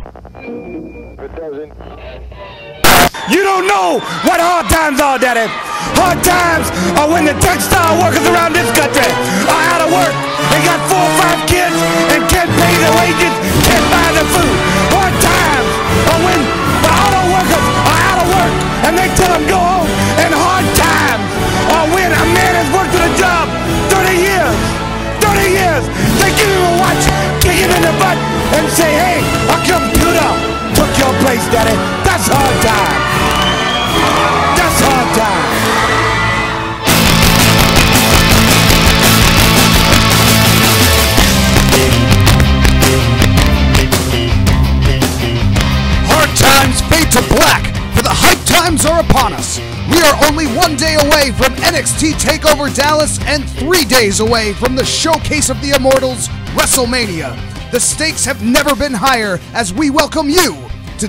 It doesn't. You don't know what hard times are, Daddy. Hard times are when the textile workers around this country are out of work. They got 4 or 5 kids and can't pay their wages, can't buy their food. Hard times are when the auto workers are out of work and they tell them go home. And hard times are when a man has worked at a job 30 years. 30 years. They give him a watch, kick him in the butt, and say, hey, our computer took your place, Daddy. That's hard time. That's hard time. Hard times fade to black, for the hype times are upon us. We are only 1 day away from NXT TakeOver Dallas and 3 days away from the Showcase of the Immortals, WrestleMania. The stakes have never been higher as we welcome you to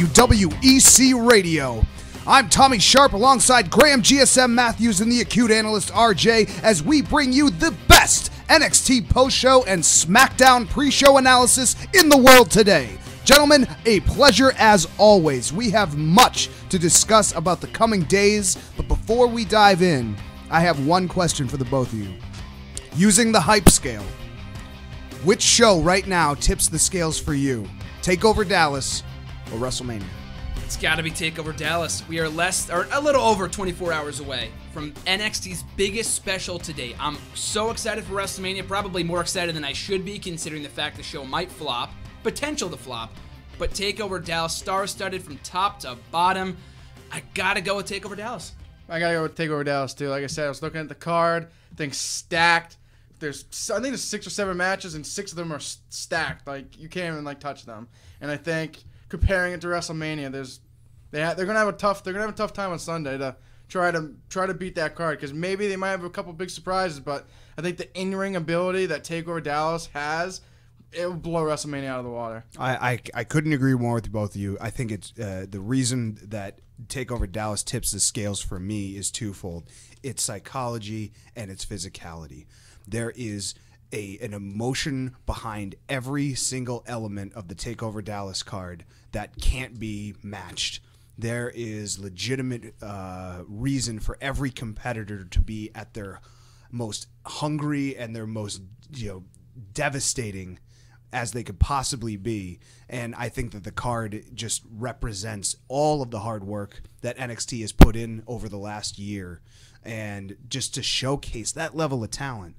WWEC Radio. I'm Tommy Sharp alongside Graham GSM Matthews and the acute analyst RJ as we bring you the best NXT post-show and SmackDown pre-show analysis in the world today. Gentlemen, a pleasure as always. We have much to discuss about the coming days, but before we dive in, I have one question for the both of you. Using the hype scale, which show right now tips the scales for you? TakeOver Dallas or WrestleMania? It's got to be TakeOver Dallas. We are a little over 24 hours away from NXT's biggest special to date. I'm so excited for WrestleMania, probably more excited than I should be considering the fact the show might flop. Potential to flop, but TakeOver Dallas, star-studded from top to bottom. I gotta go with TakeOver Dallas. I gotta go with TakeOver Dallas too. Like I said, I was looking at the card. Things stacked. I think there's 6 or 7 matches, and 6 of them are stacked. Like you can't even touch them. And I think comparing it to WrestleMania, they're gonna have a tough time on Sunday to try to beat that card because maybe they might have a couple big surprises. But I think the in-ring ability that TakeOver Dallas has, it will blow WrestleMania out of the water. I couldn't agree more with both of you. I think it's the reason that TakeOver Dallas tips the scales for me is twofold. It's psychology and it's physicality. There is an emotion behind every single element of the TakeOver Dallas card that can't be matched. There is legitimate reason for every competitor to be at their most hungry and their most devastating as they could possibly be. And I think that the card just represents all of the hard work that NXT has put in over the last year. And just to showcase that level of talent,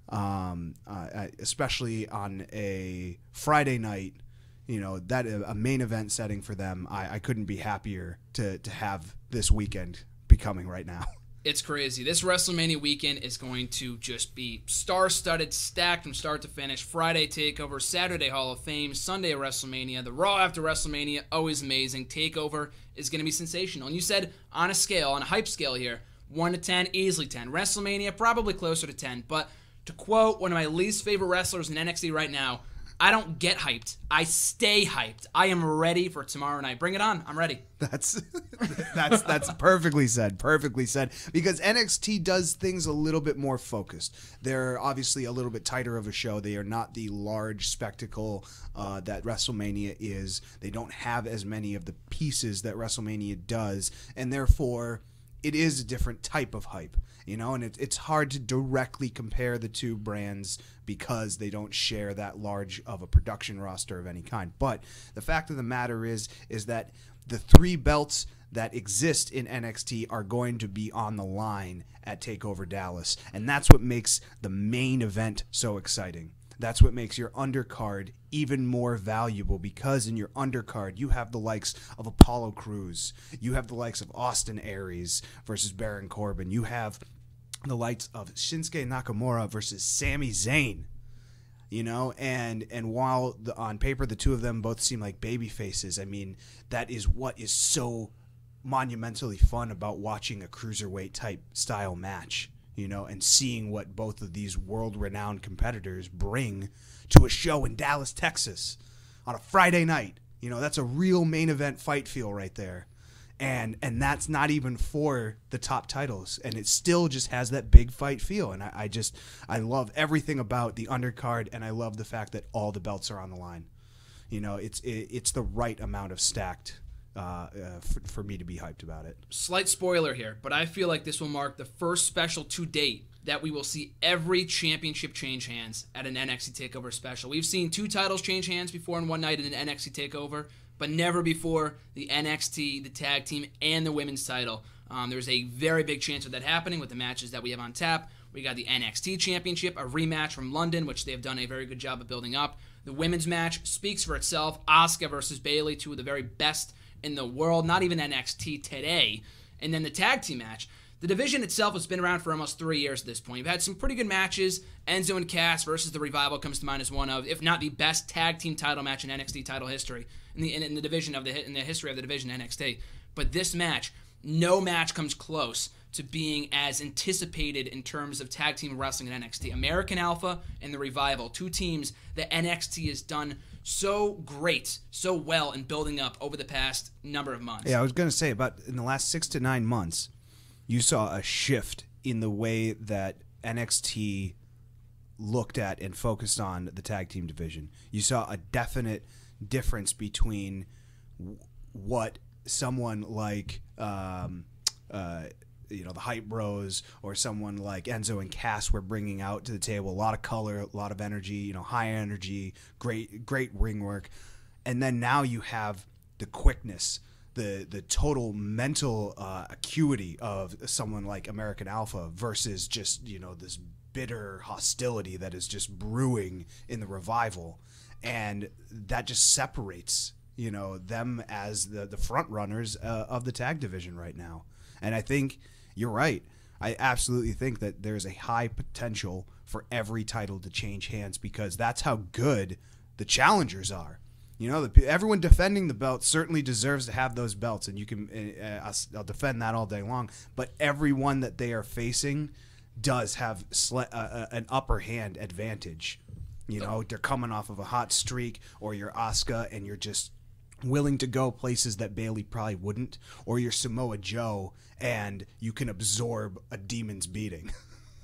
especially on a Friday night, that a main event setting for them, I couldn't be happier to have this weekend be coming right now. It's crazy. This WrestleMania weekend is going to just be star-studded, stacked from start to finish. Friday TakeOver, Saturday Hall of Fame, Sunday WrestleMania, the Raw after WrestleMania, always amazing. TakeOver is going to be sensational. And you said on a hype scale here, 1 to 10, easily 10. WrestleMania, probably closer to 10. But to quote one of my least favorite wrestlers in NXT right now, I don't get hyped. I stay hyped. I am ready for tomorrow night. Bring it on. I'm ready. That's perfectly said. Perfectly said. Because NXT does things a little bit more focused. They're obviously a little bit tighter of a show. They are not the large spectacle that WrestleMania is. They don't have as many of the pieces that WrestleMania does, and therefore it is a different type of hype. And it's hard to directly compare the two brands because they don't share that large of a production roster of any kind. But the fact of the matter is that the 3 belts that exist in NXT are going to be on the line at TakeOver Dallas. And that's what makes the main event so exciting. That's what makes your undercard even more valuable, because in your undercard you have the likes of Apollo Crews, you have the likes of Austin Aries versus Baron Corbin, you have the likes of Shinsuke Nakamura versus Sami Zayn, and while on paper the two of them both seem like baby faces, I mean, that is what is so monumentally fun about watching a cruiserweight type style match. And seeing what both of these world-renowned competitors bring to a show in Dallas, Texas on a Friday night. That's a real main event fight feel right there. And that's not even for the top titles. And it still just has that big fight feel. And I love everything about the undercard, and I love the fact that all the belts are on the line. it's the right amount of stacked for me to be hyped about it. Slight spoiler here, but I feel like this will mark the first special to date that we will see every championship change hands at an NXT TakeOver special. We've seen 2 titles change hands before in one night in an NXT TakeOver, but never before the NXT, the tag team, and the women's title. There's a very big chance of that happening with the matches that we have on tap. We got the NXT Championship, a rematch from London, which they've done a very good job of building up. The women's match speaks for itself. Asuka versus Bayley, 2 of the very best in the world, not even NXT today. And then the tag team match. The division itself has been around for almost 3 years at this point. We've had some pretty good matches. Enzo and Cass versus The Revival comes to mind as one of, if not the best tag team title match in NXT title history in the division of in the history of the division NXT. But this match, no match comes close to being as anticipated in terms of tag team wrestling in NXT. American Alpha and The Revival, 2 teams that NXT has done so great, so well in building up over the past number of months. Yeah, I was going to say, about in the last 6 to 9 months, you saw a shift in the way that NXT looked at and focused on the tag team division. You saw a definite difference between what someone like the Hype Bros or someone like Enzo and Cass were bringing out to the table. A lot of color, a lot of energy, high energy, great ring work. And then now you have the quickness, the total mental acuity of someone like American Alpha versus just, this bitter hostility that is just brewing in the Revival. And that just separates, them as the front runners of the tag division right now. And I think you're right. I absolutely think that there's a high potential for every title to change hands because that's how good the challengers are. Everyone defending the belt certainly deserves to have those belts, and you can. I'll defend that all day long. But everyone that they are facing does have an upper hand advantage. They're coming off of a hot streak, or you're Asuka, and you're just willing to go places that Bayley probably wouldn't, or you're Samoa Joe, and you can absorb a demon's beating.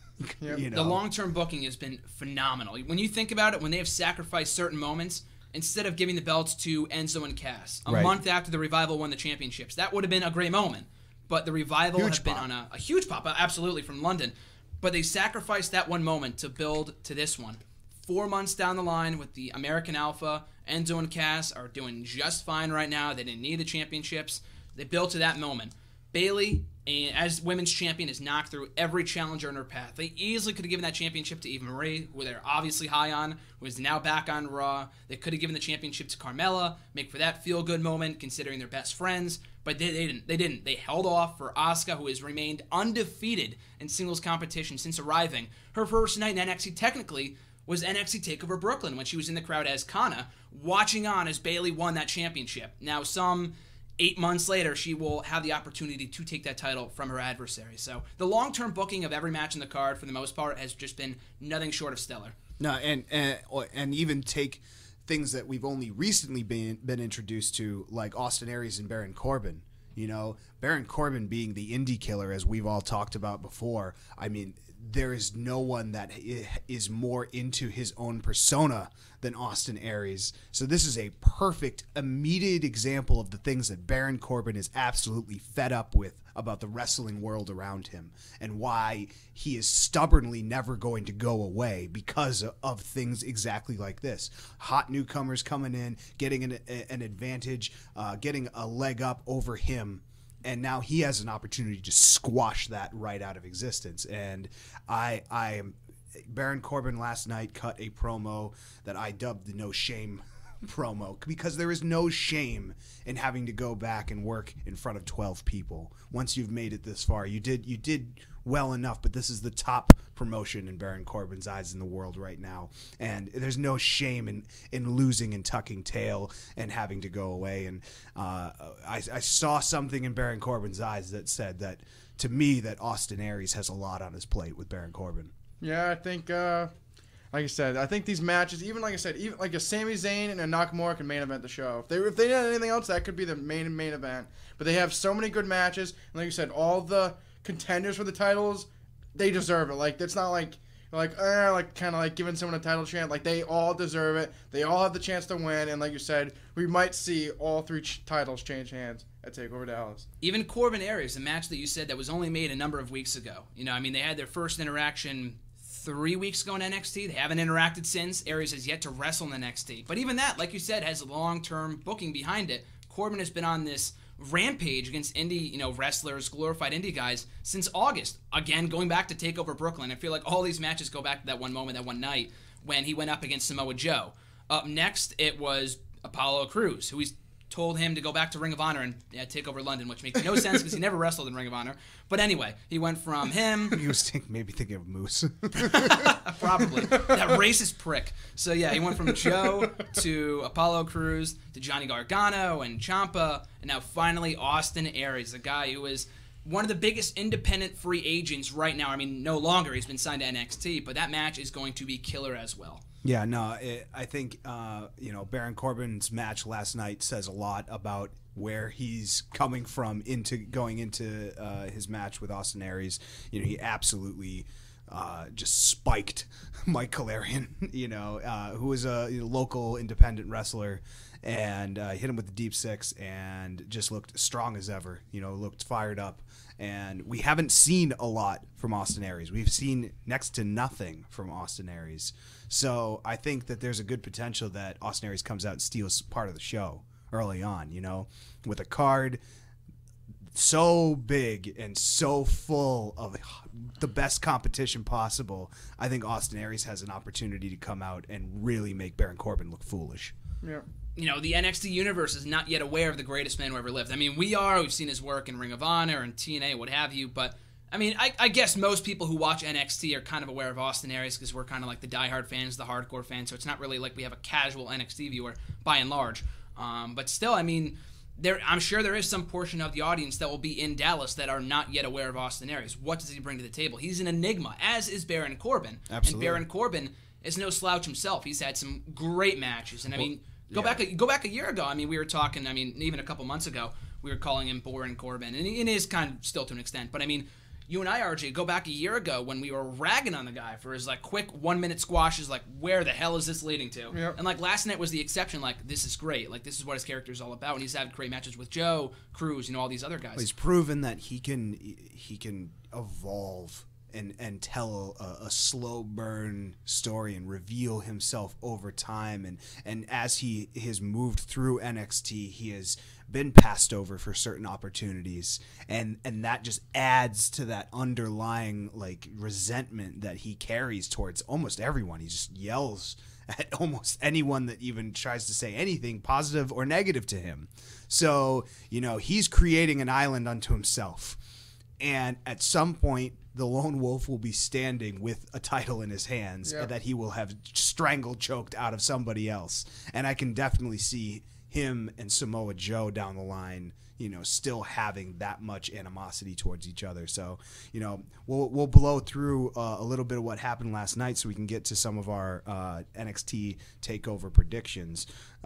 Yep. The long-term booking has been phenomenal. When you think about it, when they have sacrificed certain moments, instead of giving the belts to Enzo and Cass a month after the Revival won the championships, that would have been a great moment. But the Revival have been on a huge pop, absolutely, from London. But they sacrificed that one moment to build to this one. 4 months down the line with the American Alpha, Enzo and Cass are doing just fine right now. They didn't need the championships. They built to that moment. Bayley, as women's champion, has knocked through every challenger in her path. They easily could have given that championship to Eva Marie, who they're obviously high on, who is now back on Raw. They could have given the championship to Carmella, make for that feel-good moment, considering they're best friends. But they didn't. They held off for Asuka, who has remained undefeated in singles competition since arriving. Her first night in NXT, technically, was NXT TakeOver Brooklyn, when she was in the crowd as Kana, watching on as Bayley won that championship. Now, some 8 months later, she will have the opportunity to take that title from her adversary. So the long-term booking of every match in the card, for the most part, has just been nothing short of stellar. No, and even take things that we've only recently been introduced to, like Austin Aries and Baron Corbin. Baron Corbin being the indie killer, as we've all talked about before. I mean, there is no one that is more into his own persona than Austin Aries. So this is a perfect, immediate example of the things that Baron Corbin is absolutely fed up with about the wrestling world around him, and why he is stubbornly never going to go away because of things exactly like this. Hot newcomers coming in, getting an advantage, getting a leg up over him. And now he has an opportunity to squash that right out of existence. And Baron Corbin last night cut a promo that I dubbed the No Shame promo, because there is no shame in having to go back and work in front of 12 people. Once you've made it this far, you did well enough, but this is the top promotion in Baron Corbin's eyes in the world right now. And there's no shame in losing and tucking tail and having to go away. And I saw something in Baron Corbin's eyes that said that, to me, that Austin Aries has a lot on his plate with Baron Corbin. Yeah, I think, like I said, I think these matches, even like a Sami Zayn and a Nakamura can main event the show. If they did anything else, that could be the main event. But they have so many good matches, and like you said, all the contenders for the titles, they deserve it. Like, it's not like like kind of like giving someone a title chant. Like they all deserve it. They all have the chance to win. And like you said, we might see all three titles change hands at TakeOver Dallas. Even Corbin Aries, the match that you said that was only made a number of weeks ago. You know, I mean, they had their first interaction 3 weeks ago in NXT. They haven't interacted since. Aries has yet to wrestle in NXT. But even that, like you said, has long-term booking behind it. Corbin has been on this rampage against indie, wrestlers, glorified indie guys since August. Again, going back to TakeOver Brooklyn. I feel like all these matches go back to that one moment, that one night when he went up against Samoa Joe. Up next, it was Apollo Crews, who he's told him to go back to Ring of Honor and take over London, which makes no sense because he never wrestled in Ring of Honor. But anyway, he went from him. He was maybe thinking of Moose. Probably. That racist prick. So yeah, he went from Joe to Apollo Crews to Johnny Gargano and Ciampa, and now finally Austin Aries, a guy who is one of the biggest independent free agents right now. I mean, no longer. He's been signed to NXT, but that match is going to be killer as well. Yeah, no, I think, Baron Corbin's match last night says a lot about where he's coming from going into his match with Austin Aries. He absolutely just spiked Mike Kalarian, who was a local independent wrestler, and hit him with the deep six and just looked strong as ever, looked fired up. And we haven't seen a lot from Austin Aries. We've seen next to nothing from Austin Aries. So I think that there's a good potential that Austin Aries comes out and steals part of the show early on, with a card so big and so full of the best competition possible. I think Austin Aries has an opportunity to come out and really make Baron Corbin look foolish. Yeah. The NXT universe is not yet aware of the greatest man who ever lived. I mean, we are. We've seen his work in Ring of Honor and TNA, what have you. But, I mean, I guess most people who watch NXT are kind of aware of Austin Aries because we're kind of like the diehard fans, the hardcore fans. So it's not really like we have a casual NXT viewer by and large. But still, I mean, I'm sure there is some portion of the audience that will be in Dallas that are not yet aware of Austin Aries. What does he bring to the table? He's an enigma, as is Baron Corbin. Absolutely. And Baron Corbin is no slouch himself. He's had some great matches. And, I mean... Go back a year ago. I mean, we were talking. I mean, even a couple months ago, we were calling him Baron Corbin, and it is kind of still to an extent. But I mean, you and I, RJ, go back a year ago when we were ragging on the guy for his quick 1 minute squashes. Where the hell is this leading to? Yep. And last night was the exception. This is great. This is what his character is all about. And he's had great matches with Joe, Cruz, all these other guys. Well, he's proven that he can evolve and tell a slow burn story and reveal himself over time. And as he has moved through NXT, he has been passed over for certain opportunities. And that just adds to that underlying resentment that he carries towards almost everyone. He just yells at almost anyone that even tries to say anything positive or negative to him. So, he's creating an island unto himself. And at some point, the lone wolf will be standing with a title in his hands that he will have strangled, choked out of somebody else. And I can definitely see him and Samoa Joe down the line, still having that much animosity towards each other. So, we'll blow through a little bit of what happened last night so we can get to some of our NXT TakeOver predictions.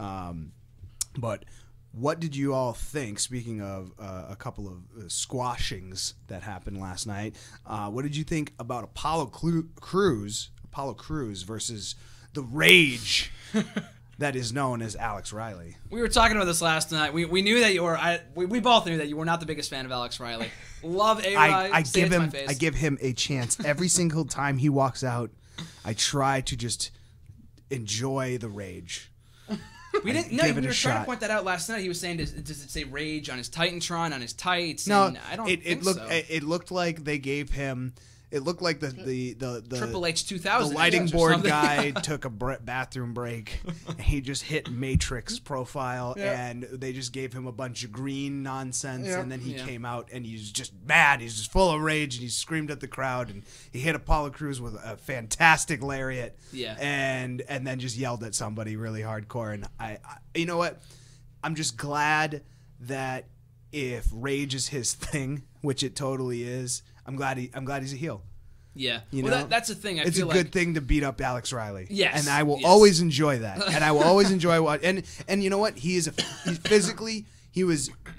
But what did you all think, speaking of a couple of squashings that happened last night, what did you think about Apollo Crews versus the Rage that is known as Alex Riley? We were talking about this last night. We knew that you were. We both knew that you were not the biggest fan of Alex Riley. Love Aries. I give him a chance every single time he walks out. I try to just enjoy the Rage. We didn't. No, we were trying to point that out last night. He was saying, does it say Rage on his Titantron, on his tights? No, and I don't think so. It looked like they gave him. It looked like the Triple H 2000. The lighting board guy took a bathroom break. And he just hit Matrix profile, and they just gave him a bunch of green nonsense. And then he came out, and he's just mad. He's just full of rage, and he screamed at the crowd, and he hit Apollo Crews with a fantastic lariat. Yeah. And then just yelled at somebody really hardcore. And I you know what? I'm just glad that if rage is his thing, which it totally is, I'm glad he's a heel. Yeah. That's the thing. It's a good thing to beat up Alex Riley. Yes. And I will always enjoy that. And I will always enjoy what and you know what? He was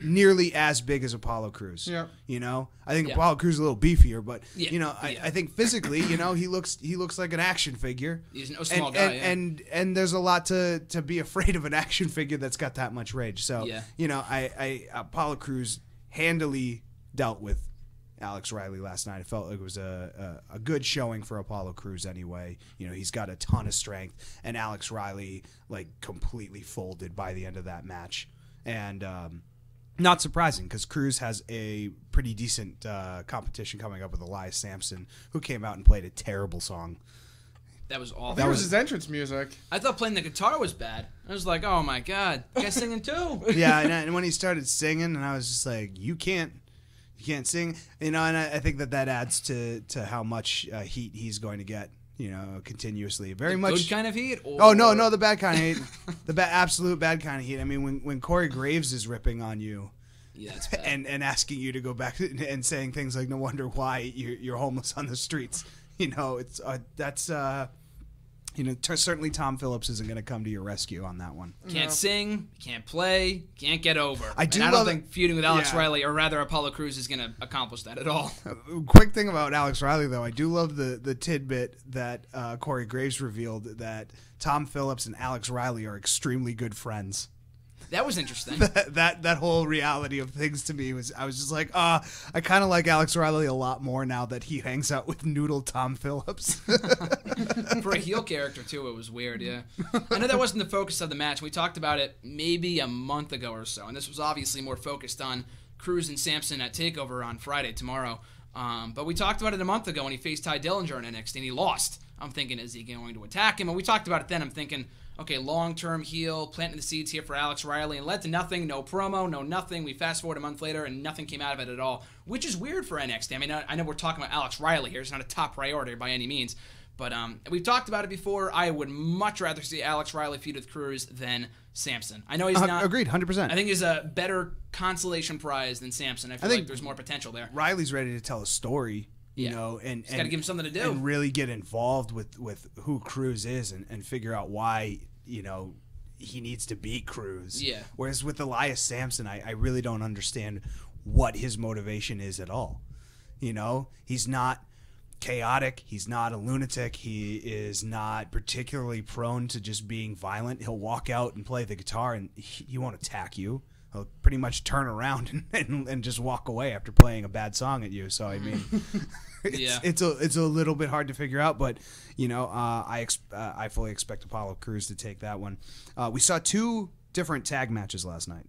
nearly as big as Apollo Crews. Yeah. You know, I think Apollo Crews is a little beefier, but Yeah. you know, I think physically, you know, he looks like an action figure. He's no small guy. And there's a lot to be afraid of an action figure that's got that much rage. So you know, I Apollo Crews handily dealt with Alex Riley last night. I felt like it was a good showing for Apollo Crews anyway. You know, he's got a ton of strength, and Alex Riley like completely folded by the end of that match. And not surprising because Crews has a pretty decent competition coming up with Elias Sampson, who came out and played a terrible song. That was awful. That was his entrance music. I thought playing the guitar was bad. I was like, oh my god, the guy's singing too. Yeah, and when he started singing, and I was just like, you can't sing, you know. And I think that adds to how much heat he's going to get, you know, continuously. Very much good kind of heat. Or... Oh no, the bad kind of heat, the absolute bad kind of heat. I mean, when Corey Graves is ripping on you, yeah, that's bad. and asking you to go back and saying things like, no wonder why you're homeless on the streets. You know, it's that's. You know, certainly Tom Phillips isn't going to come to your rescue on that one. Can't sing, can't play, can't get over. I don't think feuding with Alex Riley, or rather Apollo Crews, is going to accomplish that at all. Quick thing about Alex Riley, though, I do love the tidbit that Corey Graves revealed that Tom Phillips and Alex Riley are extremely good friends. That was interesting. that whole reality of things to me was, I was just like, I kind of like Alex Riley a lot more now that he hangs out with Noodle Tom Phillips. For a heel character too, it was weird. Yeah, I know that wasn't the focus of the match. We talked about it maybe a month ago or so, and this was obviously more focused on Crews and Sampson at TakeOver on Friday tomorrow. But we talked about it a month ago when he faced Ty Dillinger in NXT and he lost. I'm thinking, is he going to attack him? And we talked about it then. I'm thinking, okay, long-term heel, planting the seeds here for Alex Riley, and led to nothing, no promo, no nothing. We fast-forward a month later, and nothing came out of it at all, which is weird for NXT. I mean, I know we're talking about Alex Riley here. It's not a top priority by any means, but we've talked about it before. I would much rather see Alex Riley feud with Crews than Sampson. I know he's not... Agreed, 100%. I think he's a better consolation prize than Sampson. I feel like there's more potential there. Riley's ready to tell a story. You know, and got to give him something to do and really get involved with who Crews is and figure out why, you know, he needs to beat Crews. Yeah. Whereas with Elias Sampson, I really don't understand what his motivation is at all. You know, he's not chaotic. He's not a lunatic. He is not particularly prone to just being violent. He'll walk out and play the guitar, and he won't attack you. He'll pretty much turn around and just walk away after playing a bad song at you. So I mean, it's a little bit hard to figure out, but you know, I fully expect Apollo Crews to take that one. We saw two different tag matches last night.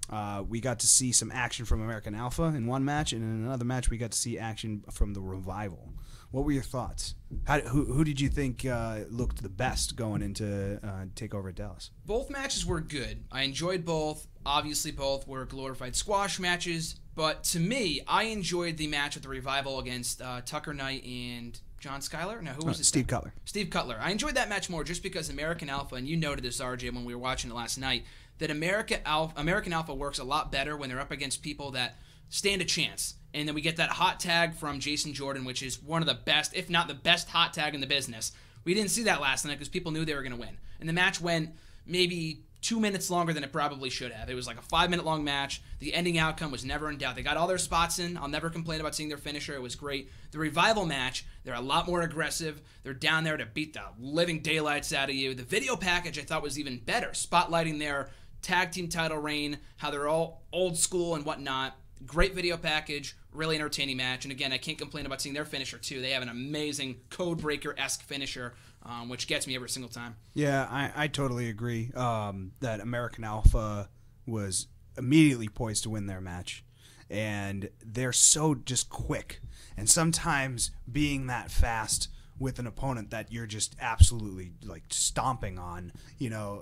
We got to see some action from American Alpha in one match, and in another match we got to see action from the Revival. What were your thoughts? Who did you think looked the best going into TakeOver at Dallas? Both matches were good. I enjoyed both. Obviously, both were glorified squash matches. But to me, I enjoyed the match with the Revival against Tucker Knight and John Schuyler. No, who was it? Steve Cutler. Steve Cutler. I enjoyed that match more just because American Alpha, and you noted this, RJ, when we were watching it last night, that American Alpha works a lot better when they're up against people that stand a chance. And then we get that hot tag from Jason Jordan, which is one of the best, if not the best hot tag in the business. We didn't see that last night because people knew they were going to win. And the match went maybe 2 minutes longer than it probably should have. It was like a 5-minute long match. The ending outcome was never in doubt. They got all their spots in. I'll never complain about seeing their finisher. It was great. The Revival match, they're a lot more aggressive. They're down there to beat the living daylights out of you. The video package I thought was even better, spotlighting their tag team title reign, how they're all old school and whatnot. Great video package, really entertaining match. And again, I can't complain about seeing their finisher too. They have an amazing Codebreaker-esque finisher, which gets me every single time. Yeah, I totally agree that American Alpha was immediately poised to win their match. And they're so just quick. And sometimes being that fast with an opponent that you're just absolutely like stomping on, you know,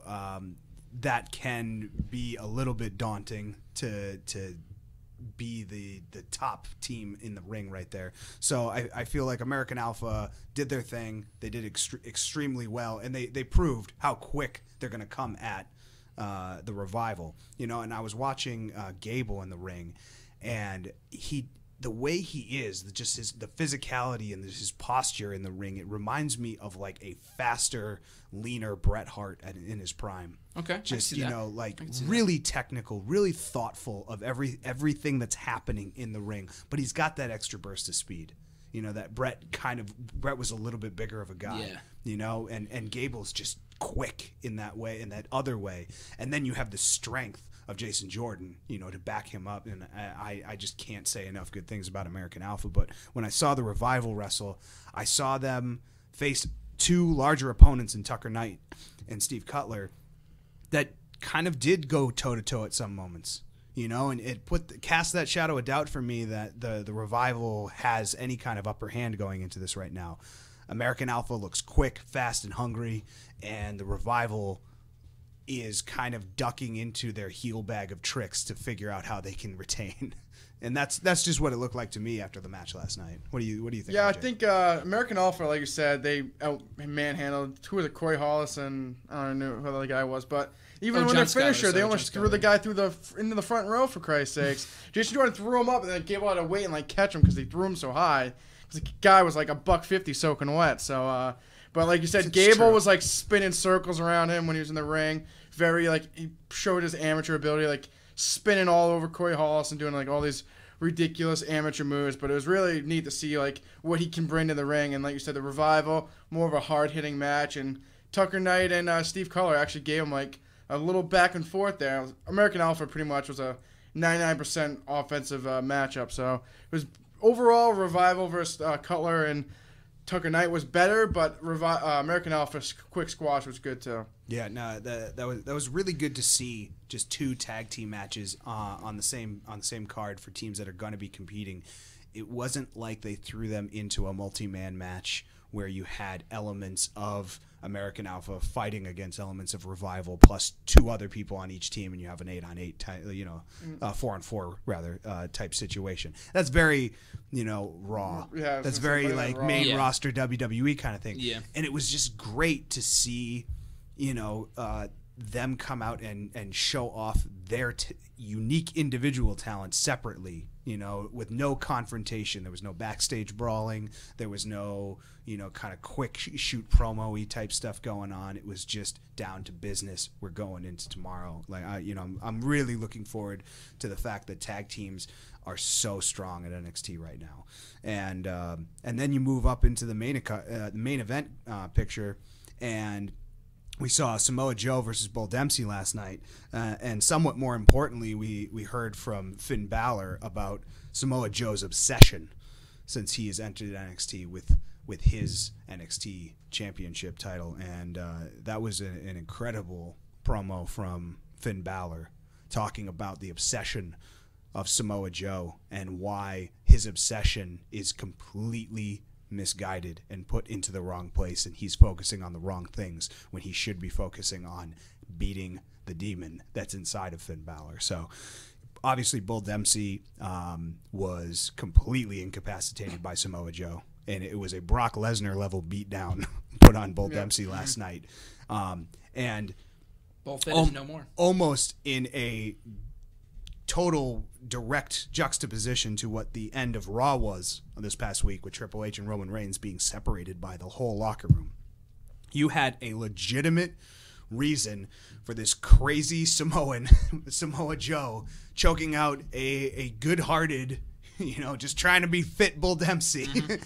that can be a little bit daunting to be the top team in the ring right there. So I feel like American Alpha did their thing. They did extremely well, and they proved how quick they're going to come at the Revival. You know, and I was watching Gable in the ring, and the way he is, just the physicality and his posture in the ring, it reminds me of like a faster, leaner Bret Hart in his prime. Okay, just like really technical, really thoughtful of everything that's happening in the ring. But he's got that extra burst of speed. That Bret was a little bit bigger of a guy. Yeah. And Gable's just quick in that way, in that other way. And then you have the strength of Jason Jordan, to back him up. And I just can't say enough good things about American Alpha. But when I saw the Revival wrestle, I saw them face two larger opponents in Tucker Knight and Steve Cutler that kind of did go toe-to-toe at some moments. And it cast that shadow of doubt for me that the Revival has any kind of upper hand going into this right now. American Alpha looks quick, fast, and hungry, and the Revival is kind of ducking into their heel bag of tricks to figure out how they can retain. And that's just what it looked like to me after the match last night. What do you think? Yeah, RJ? I think American Alpha, like you said, they manhandled. Who was it? Corey Hollis and I don't know who the other guy was, but even when they finished her, they almost threw the guy into the front row, for Christ's sakes. Jason Jordan threw him up and then gave out a weight and catch him because they threw him so high. Because the guy was like $150 soaking wet. So, but like you said, Gable was spinning circles around him when he was in the ring. Very he showed his amateur ability, spinning all over Corey Hollis and doing all these ridiculous amateur moves. But it was really neat to see what he can bring to the ring. And like you said, the Revival, more of a hard hitting match. And Tucker Knight and Steve Cutler actually gave him a little back and forth there. American Alpha pretty much was a 99% offensive matchup. So it was overall Revival versus Cutler and Tucker Knight was better, but American Alpha's quick squash was good too. Yeah, no, that was really good to see. Just two tag team matches on the same card for teams that are going to be competing. It wasn't like they threw them into a multi-man match where you had elements of American Alpha fighting against elements of Revival plus two other people on each team, and you have an 8-on-8 type, 4-on-4 rather type situation. That's very raw. Yeah, that's very main roster WWE kind of thing. Yeah, and it was just great to see them come out and show off their unique individual talent separately, with no confrontation. There was no backstage brawling. There was no, kind of quick shoot promo-y type stuff going on. It was just down to business. We're going into tomorrow. I'm really looking forward to the fact that tag teams are so strong at NXT right now. And then you move up into the main event picture, and we saw Samoa Joe versus Bull Dempsey last night, and somewhat more importantly, we heard from Finn Balor about Samoa Joe's obsession since he has entered NXT with his NXT Championship title, and that was an incredible promo from Finn Balor talking about the obsession of Samoa Joe and why his obsession is completely misguided and put into the wrong place, and he's focusing on the wrong things when he should be focusing on beating the demon that's inside of Finn Balor. So obviously Bull Dempsey was completely incapacitated by Samoa Joe, and it was a Brock Lesnar level beatdown put on Bull Dempsey last night, and Bull finished no more, almost in a total direct juxtaposition to what the end of Raw was this past week with Triple H and Roman Reigns being separated by the whole locker room. You had a legitimate reason for this crazy Samoan, Samoa Joe, choking out a good-hearted, just trying to be fit Bull Dempsey. Mm-hmm.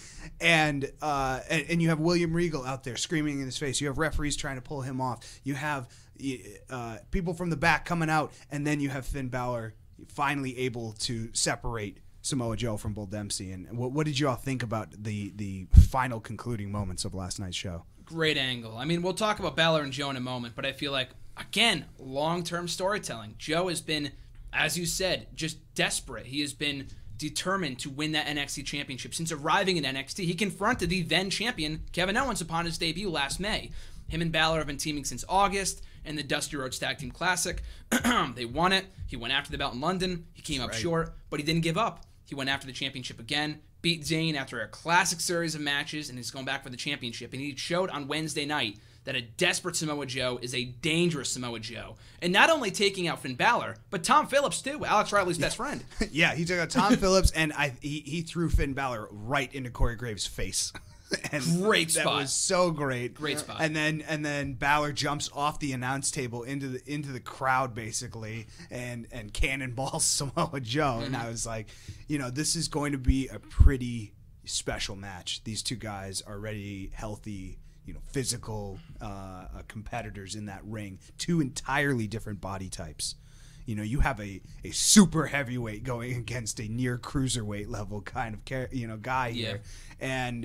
And you have William Regal out there screaming in his face. You have referees trying to pull him off. You have people from the back coming out, and then you have Finn Balor finally able to separate Samoa Joe from Bull Dempsey. And what did you all think about the final concluding moments of last night's show? Great angle. I mean, we'll talk about Balor and Joe in a moment, but I feel like, again, long-term storytelling. Joe has been, as you said, just desperate. He has been determined to win that NXT Championship. Since arriving in NXT, he confronted the then-champion Kevin Owens upon his debut last May. Him and Balor have been teaming since August in the Dusty Rhodes Tag Team Classic. They won it. He went after the belt in London. He came up short, but he didn't give up. He went after the championship again, beat Zayn after a classic series of matches, and he's going back for the championship. And he showed on Wednesday night that a desperate Samoa Joe is a dangerous Samoa Joe. And not only taking out Finn Balor, but Tom Phillips too, Alex Riley's best friend. Yeah, he took out Tom Phillips, and he threw Finn Balor right into Corey Graves' face. And great spot. That was so great. Great spot. And then Balor jumps off the announce table into the crowd basically, and cannonballs Samoa Joe. And I was like, this is going to be a pretty special match. These two guys are ready, healthy, physical competitors in that ring. Two entirely different body types. You have a super heavyweight going against a near cruiserweight level kind of guy here, and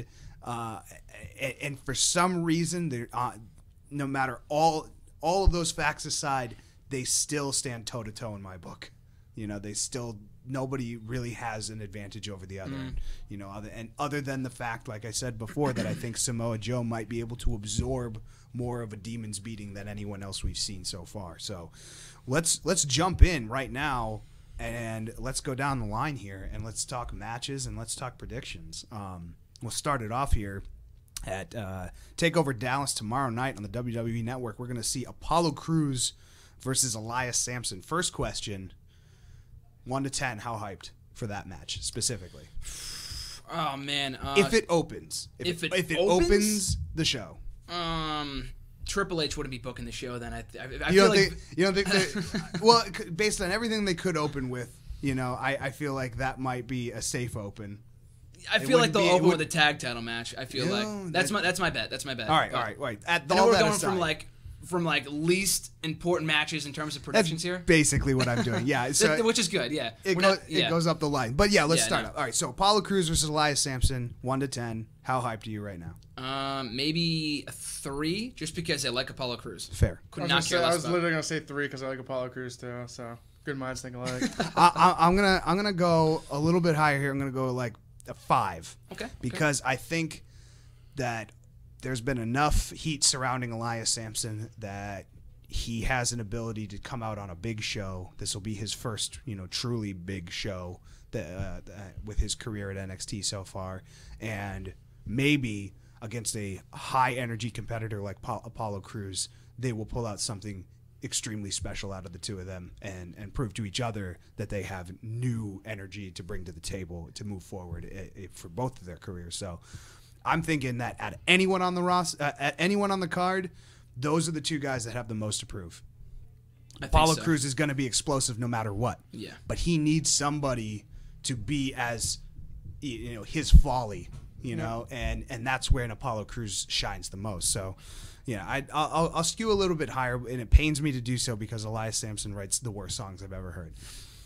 for some reason, no matter all of those facts aside, they still stand toe to toe in my book. Nobody really has an advantage over the other. Other than the fact, like I said before, that I think Samoa Joe might be able to absorb more of a demon's beating than anyone else we've seen so far. So let's jump in right now and let's go down the line here and let's talk matches and let's talk predictions. We'll start it off here at TakeOver Dallas tomorrow night on the WWE Network. We're going to see Apollo Crews versus Elias Sampson. First question, 1 to 10, how hyped for that match specifically? Oh man! If it opens, if it opens the show, Triple H wouldn't be booking the show then. I you feel don't think well, based on everything they could open with, I feel like that might be a safe open. I feel like they'll open with a tag title match. I feel like that's my bet. That's my bet. All right. I know we're going from least important matches in terms of predictions here. Basically what I'm doing. Yeah, so which is good. Yeah, it goes up the line. But yeah, let's start up. All right, so Apollo Crews versus Elias Sampson, 1 to 10. How hyped are you right now? Maybe a 3, just because I like Apollo Crews. Fair. I was literally gonna say 3 because I like Apollo Crews too. So good minds think alike. I'm gonna go a little bit higher here. I'm gonna go like a 5. Okay. Because I think that there's been enough heat surrounding Elias Sampson that he has an ability to come out on a big show. This will be his first, truly big show with his career at NXT so far, and maybe against a high energy competitor like Apollo Crews, they will pull out something extremely special out of the two of them and prove to each other that they have new energy to bring to the table to move forward for both of their careers. So I'm thinking that at anyone on the card, those are the two guys that have the most to prove. Apollo Crews is going to be explosive no matter what. Yeah. But he needs somebody to be as his folly, and that's where an Apollo Crews shines the most. So yeah, I'll skew a little bit higher, and it pains me to do so because Elias Sampson writes the worst songs I've ever heard.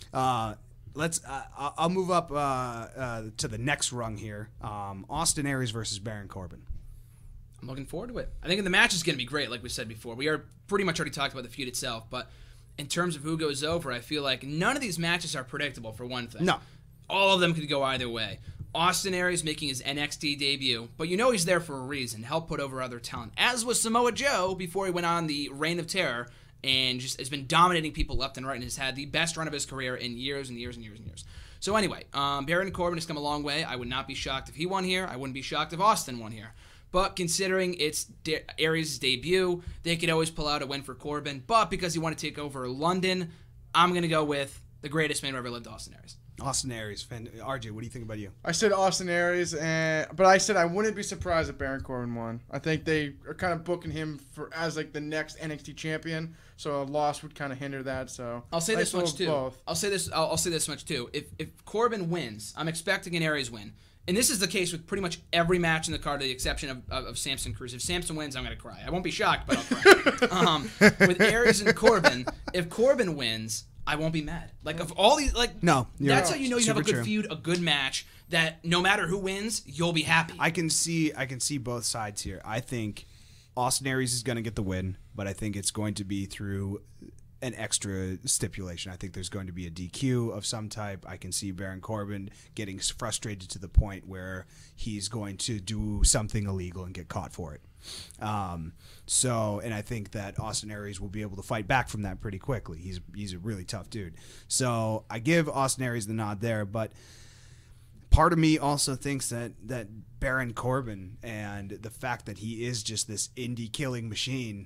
I'll move up to the next rung here. Austin Aries versus Baron Corbin. I'm looking forward to it. I think the match is going to be great, like we said before. We are pretty much already talked about the feud itself, but in terms of who goes over, I feel like none of these matches are predictable, for one thing. No. All of them could go either way. Austin Aries making his NXT debut, but he's there for a reason, help put over other talent, as was Samoa Joe before he went on the Reign of Terror and just has been dominating people left and right and has had the best run of his career in years and years and years and years. So anyway, Baron Corbin has come a long way. I would not be shocked if he won here. I wouldn't be shocked if Austin won here. But considering it's Aries' debut, they could always pull out a win for Corbin. But because he want to take over London, I'm going to go with the greatest man who ever lived, Austin Aries. Austin Aries. RJ, what do you think about you? I said Austin Aries, but I said I wouldn't be surprised if Baron Corbin won. I think they are kind of booking him as like the next NXT champion, so a loss would kind of hinder that. So I'll say this much too. Both. I'll say this much too. If Corbin wins, I'm expecting an Aries win. And this is the case with pretty much every match in the card, with the exception of Samson Crews. If Samson wins, I'm going to cry. I won't be shocked, but I'll cry. With Aries and Corbin, if Corbin wins, I won't be mad. Like, of all these, no, that's how you know you have a good true. feud, a good match, that no matter who wins, you'll be happy. I can see both sides here. I think Austin Aries is going to get the win, but I think it's going to be through an extra stipulation. I think there's going to be a DQ of some type. I can see Baron Corbin getting frustrated to the point where he's going to do something illegal and get caught for it. And I think that Austin Aries will be able to fight back from that pretty quickly. He's a really tough dude. So I give Austin Aries the nod there, but part of me also thinks that Baron Corbin and the fact that he is just this indie killing machine,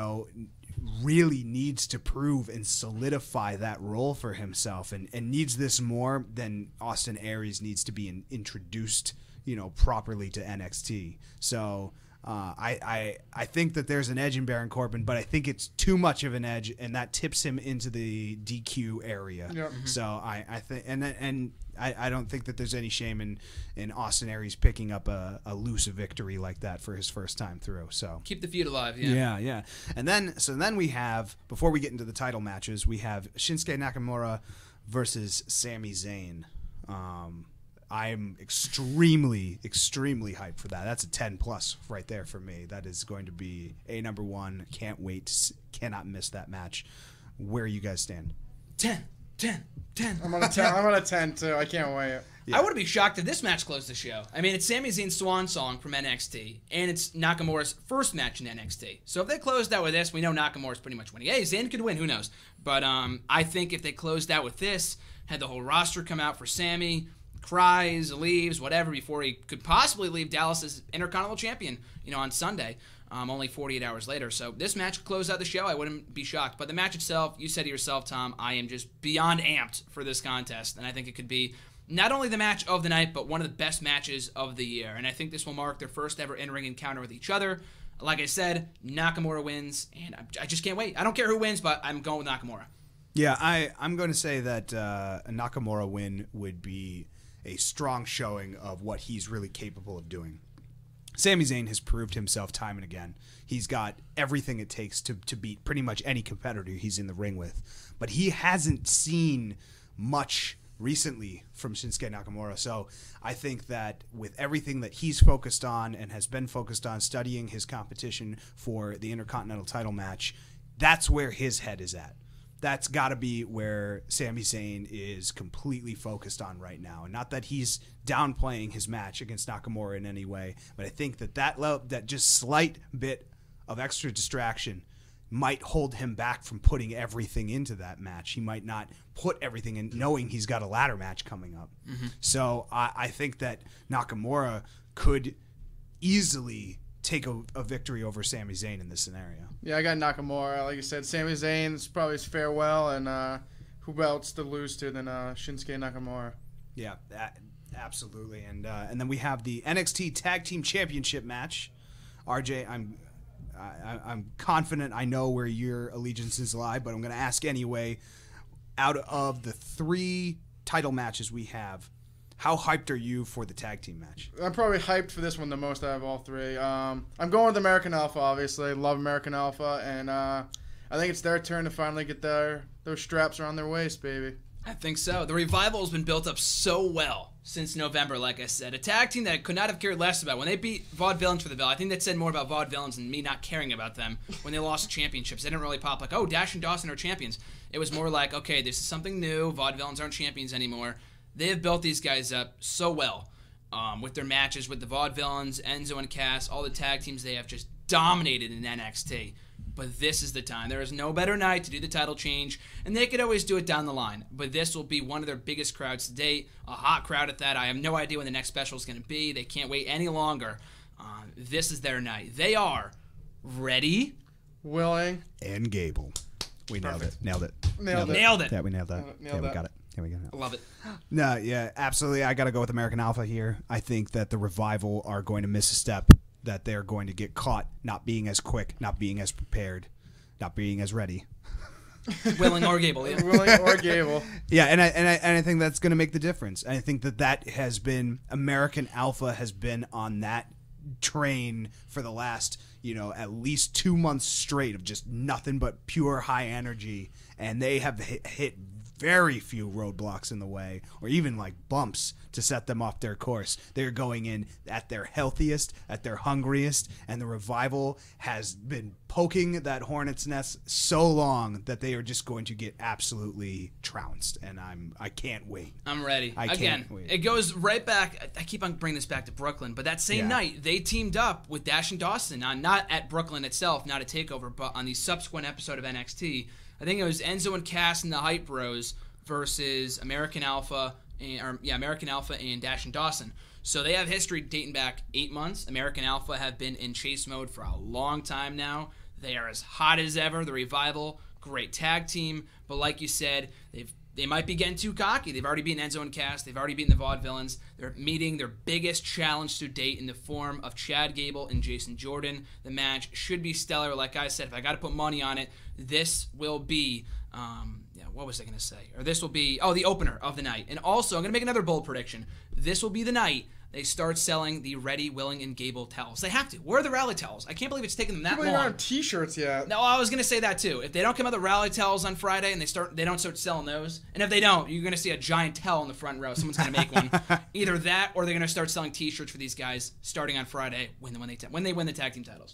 really needs to prove and solidify that role for himself, and needs this more than Austin Aries needs to be introduced, properly to NXT. So I think that there's an edge in Baron Corbin, but I think it's too much of an edge, and that tips him into the DQ area. Yep. So I think, and I don't think that there's any shame in Austin Aries picking up a loose victory like that for his first time through. So keep the feud alive. Yeah. And then we have, before we get into the title matches, we have Shinsuke Nakamura versus Sami Zayn. I'm extremely, extremely hyped for that. That's a 10+ right there for me. That is going to be a number one. Can't wait. Cannot miss that match. Where you guys stand? 10. I'm on a 10 too. I can't wait. Yeah. I wouldn't be shocked if this match closed the show. I mean, it's Sami Zayn's swan song from NXT, and it's Nakamura's first match in NXT. So if they closed out with this, we know Nakamura's pretty much winning. Hey, Zayn could win. Who knows? But I think if they closed out with this, had the whole roster come out for Sami, cries, leaves, whatever, before he could possibly leave Dallas as Intercontinental Champion, on Sunday, only 48 hours later. So this match could close out the show. I wouldn't be shocked. But the match itself, you said to yourself, Tom, I am just beyond amped for this contest. And I think it could be not only the match of the night, but one of the best matches of the year. And I think this will mark their first ever in-ring encounter with each other. Like I said, Nakamura wins, and I just can't wait. I don't care who wins, but I'm going with Nakamura. Yeah, I'm going to say that a Nakamura win would be a strong showing of what he's really capable of doing. Sami Zayn has proved himself time and again. He's got everything it takes to beat pretty much any competitor he's in the ring with. But he hasn't seen much recently from Shinsuke Nakamura. So I think that with everything that he's focused on and has been focused on, studying his competition for the Intercontinental title match, that's where his head is at. That's got to be where Sami Zayn is completely focused on right now. And not that he's downplaying his match against Nakamura in any way, but I think that just slight bit of extra distraction might hold him back from putting everything into that match. He might not put everything in, knowing he's got a ladder match coming up. Mm-hmm. So I think that Nakamura could easily take a victory over Sami Zayn in this scenario. Yeah, I got Nakamura. Like you said, Sami Zayn's probably his farewell, and who else to lose to than Shinsuke Nakamura? Yeah, absolutely. And then we have the NXT Tag Team Championship match. RJ, I'm confident I know where your allegiances lie, but I'm going to ask anyway. Out of the 3 title matches we have, how hyped are you for the tag team match? I'm probably hyped for this one the most out of all 3. I'm going with American Alpha, obviously. Love American Alpha, and I think it's their turn to finally get those straps around their waist, baby. I think so. The Revival has been built up so well since November, like I said. A tag team that I could not have cared less about. When they beat Vaudevillains for the belt, I think that said more about Vaudevillains than me not caring about them when they lost championships. They didn't really pop like, oh, Dash and Dawson are champions. It was more like, okay, this is something new. Vaudevillains aren't champions anymore. They have built these guys up so well with their matches with the Vaudevillains, Enzo and Cass, all the tag teams they have just dominated in NXT. But this is the time. There is no better night to do the title change, and they could always do it down the line. But this will be one of their biggest crowds to date, a hot crowd at that. I have no idea when the next special is going to be. They can't wait any longer. This is their night. They are ready, willing, and Gable. We nailed it. Nailed it. Nailed it. Yeah, we nailed that. We got it. Yeah, we got it. Love it. No, yeah, absolutely. I got to go with American Alpha here. I think that the Revival are going to miss a step, that they're going to get caught not being as quick, not being as prepared, not being as ready. Willing or Gable, yeah. Willing or Gable. Yeah, and I think that's going to make the difference. I think that has been, American Alpha has been on that train for the last, at least 2 months straight of just nothing but pure high energy, and they have hit very few roadblocks in the way, or even like bumps to set them off their course. They're going in at their healthiest, at their hungriest, and the Revival has been poking that hornet's nest so long that they are just going to get absolutely trounced, and I can't wait. I'm ready. I can't wait. It goes right back. I keep on bringing this back to Brooklyn, but that same night they teamed up with Dash and Dawson, not at Brooklyn itself, not a takeover, but on the subsequent episode of NXT. I think it was Enzo and Cass and the Hype Bros versus American Alpha, American Alpha and Dash and Dawson. So they have history dating back 8 months. American Alpha have been in chase mode for a long time now. They are as hot as ever. The Revival, great tag team. But like you said, they might be getting too cocky. They've already beaten Enzo and Cass. They've already beaten the Vaudevillains. They're meeting their biggest challenge to date in the form of Chad Gable and Jason Jordan. The match should be stellar. Like I said, if I got to put money on it, this will be, what was I going to say? Or this will be, the opener of the night. And also, I'm going to make another bold prediction. This will be the night they start selling the Ready, Willing, and Gable towels. They have to. Where are the rally towels? I can't believe it's taken them that long. People aren't T-shirts yet. No, I was gonna say that too. If they don't come out with the rally towels on Friday and they don't start selling those, and if they don't, you're gonna see a giant towel in the front row. Someone's gonna make one. Either that, or they're gonna start selling T-shirts for these guys starting on Friday when they win the tag team titles.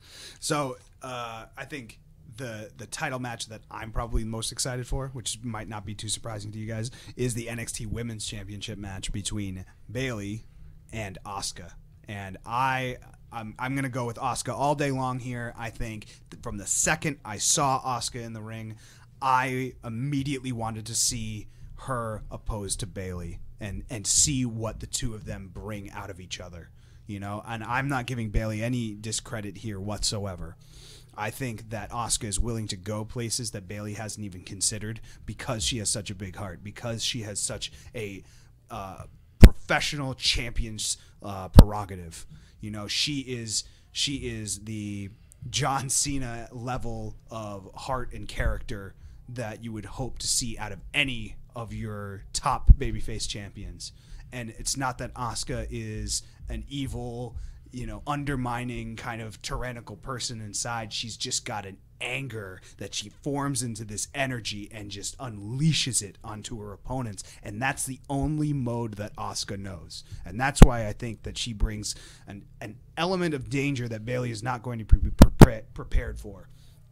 So I think the title match that I'm probably most excited for, which might not be too surprising to you guys, is the NXT Women's Championship match between Bayley and Asuka. And I'm going to go with Asuka all day long here. I think from the second I saw Asuka in the ring, I immediately wanted to see her opposed to Bayley and see what the two of them bring out of each other. And I'm not giving Bayley any discredit here whatsoever. I think that Asuka is willing to go places that Bayley hasn't even considered because she has such a big heart, because she has such a professional champion's prerogative. She is the John Cena level of heart and character that you would hope to see out of any of your top babyface champions. And it's not that Asuka is an evil, undermining kind of tyrannical person inside. She's just got an anger that she forms into this energy and just unleashes it onto her opponents. And that's the only mode that Asuka knows. And that's why I think that she brings an element of danger that Bayley is not going to be prepared for.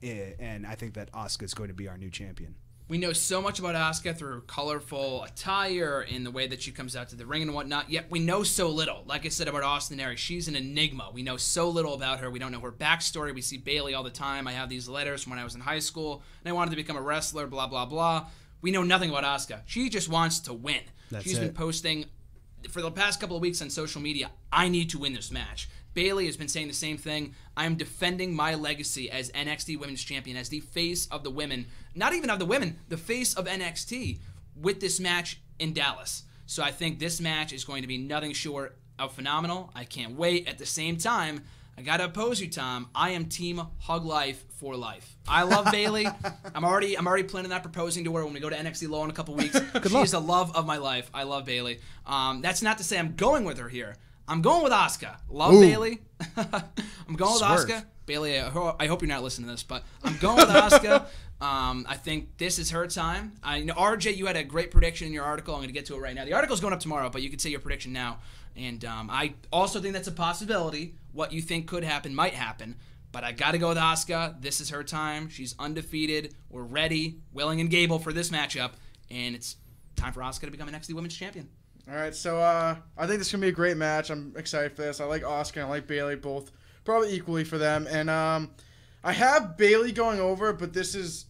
And I think that Asuka is going to be our new champion. We know so much about Asuka through her colorful attire and the way that she comes out to the ring and whatnot, yet we know so little. Like I said about Austin Aries, she's an enigma. We know so little about her. We don't know her backstory. We see Bayley all the time. I have these letters from when I was in high school, and I wanted to become a wrestler, blah, blah, blah. We know nothing about Asuka. She just wants to win. She's been posting for the past couple of weeks on social media, I need to win this match. Bayley has been saying the same thing. I am defending my legacy as NXT Women's Champion, as the face of the women, not even of the women, the face of NXT with this match in Dallas. So I think this match is going to be nothing short of phenomenal. I can't wait. At the same time, I got to oppose you, Tom. I am team Hug Life for life. I love Bayley. I'm already planning on proposing to her when we go to NXT Low in a couple weeks. She's the love of my life. I love Bayley. That's not to say I'm going with her here. I'm going with Asuka. Love Bayley. I'm going with Asuka. Bayley, I hope you're not listening to this, but I'm going with Asuka. I think this is her time. I know, RJ, you had a great prediction in your article. I'm going to get to it right now. The article's going up tomorrow, but you can say your prediction now. And I also think that's a possibility. What you think could happen might happen. But I got to go with Asuka. This is her time. She's undefeated. We're ready, willing, and Gable for this matchup. And it's time for Asuka to become NXT Women's Champion. All right, so I think this is going to be a great match. I'm excited for this. I like Asuka and I like Bayley, both probably equally for them. And I have Bayley going over, but this is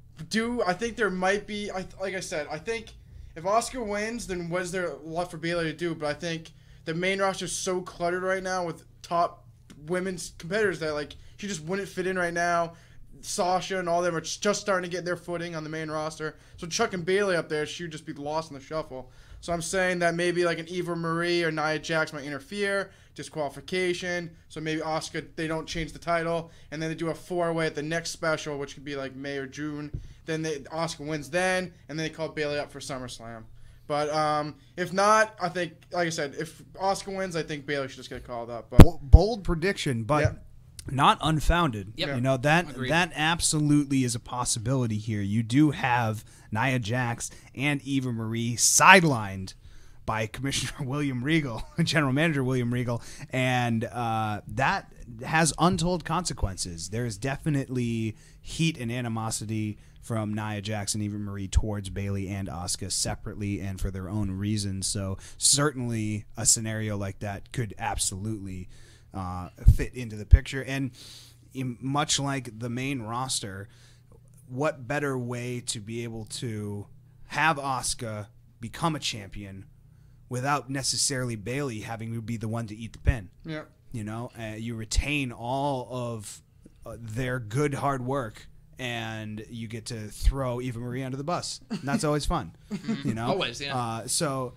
I think there might be, like I said, I think if Asuka wins, then what is there left for Bayley to do? But I think the main roster is so cluttered right now with top women's competitors that she just wouldn't fit in right now. Sasha and all them are just starting to get their footing on the main roster. So chucking Bayley up there, she would just be lost in the shuffle. So I'm saying that maybe like an Eva Marie or Nia Jax might interfere, disqualification. So maybe Asuka, they don't change the title, and then they do a 4-way at the next special, which could be like May or June. Then Asuka wins then, and then they call Bayley up for SummerSlam. But if not, I think, like I said, if Asuka wins, I think Bayley should just get called up. But bold prediction, but yeah. Not unfounded. Yep. That absolutely is a possibility here. You do have Nia Jax and Eva Marie sidelined by Commissioner William Regal, General Manager William Regal, and that has untold consequences. There is definitely heat and animosity from Nia Jax and Eva Marie towards Bayley and Asuka separately and for their own reasons. So certainly a scenario like that could absolutely fit into the picture. And much like the main roster, what better way to be able to have Asuka become a champion without necessarily Bayley having to be the one to eat the pin. Yeah. You know, you retain all of their good hard work, and you get to throw Eva Marie under the bus. And that's always fun. You know, Always, yeah. So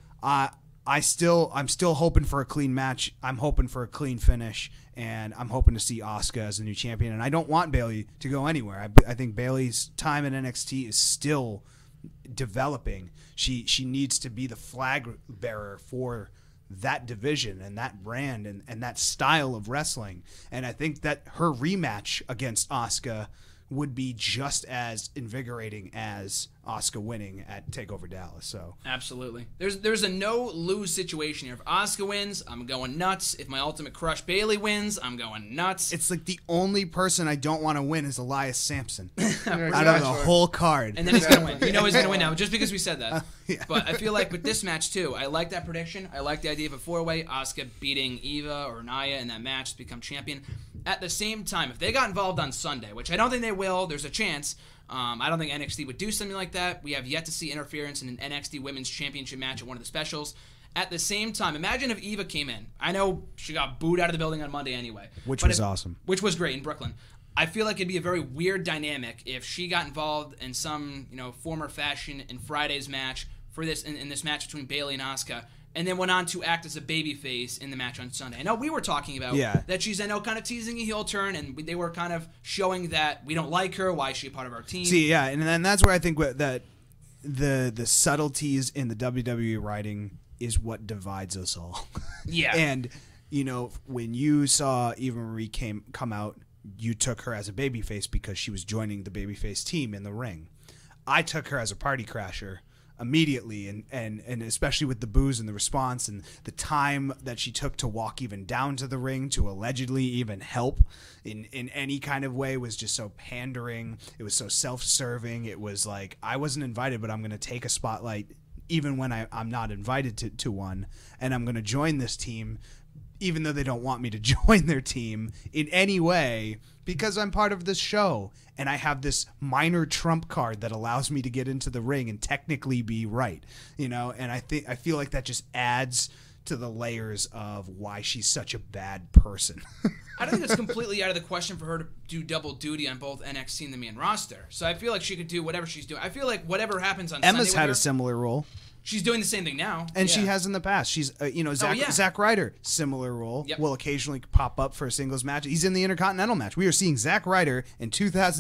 I'm still hoping for a clean match. I'm hoping for a clean finish, and I'm hoping to see Asuka as the new champion. And I don't want Bayley to go anywhere. I think Bayley's time in NXT is still developing. She needs to be the flag bearer for that division and that brand and that style of wrestling. And I think that her rematch against Asuka would be just as invigorating as Asuka winning at TakeOver Dallas. So absolutely, there's a no-lose situation here. If Asuka wins, I'm going nuts. If my Ultimate Crush Bayley wins, I'm going nuts. It's like the only person I don't want to win is Elias Sampson Yeah, out of the whole card. And then he's gonna win. You know he's gonna win now, just because we said that. Yeah. But I feel like with this match too, I like that prediction. I like the idea of a 4-way, Asuka beating Eva or Nia in that match to become champion. At the same time, if they got involved on Sunday, which I don't think they will, there's a chance. I don't think NXT would do something like that. We have yet to see interference in an NXT Women's Championship match at one of the specials. At the same time, imagine if Eva came in. I know she got booed out of the building on Monday anyway. Which was awesome. Which was great in Brooklyn. I feel like it'd be a very weird dynamic if she got involved in some, former fashion in Friday's match for this in this match between Bayley and Asuka, and then went on to act as a babyface in the match on Sunday. I know we were talking about that she's, kind of teasing a heel turn, and they were kind of showing that we don't like her, why is she a part of our team? See, yeah, and then that's where I think that the subtleties in the WWE writing is what divides us all. Yeah. And, when you saw Eva Marie come out, you took her as a babyface because she was joining the babyface team in the ring. I took her as a party crasher immediately, and especially with the boos and the response and the time that she took to walk even down to the ring to allegedly even help in any kind of way was just so pandering. It was so self-serving. It was like, I wasn't invited, but I'm going to take a spotlight even when I'm not invited to one, and I'm going to join this team even though they don't want me to join their team in any way, because I'm part of this show and I have this minor trump card that allows me to get into the ring and technically be right, and I feel like that just adds to the layers of why she's such a bad person. I don't think it's completely out of the question for her to do double duty on both NXT and the main roster. So I feel like she could do whatever she's doing. I feel like whatever happens on Emma's Sunday had with a her, similar role. she's doing the same thing now. And she has in the past. She's, Zack Ryder, similar role, will occasionally pop up for a singles match. He's in the Intercontinental match. We are seeing Zack Ryder in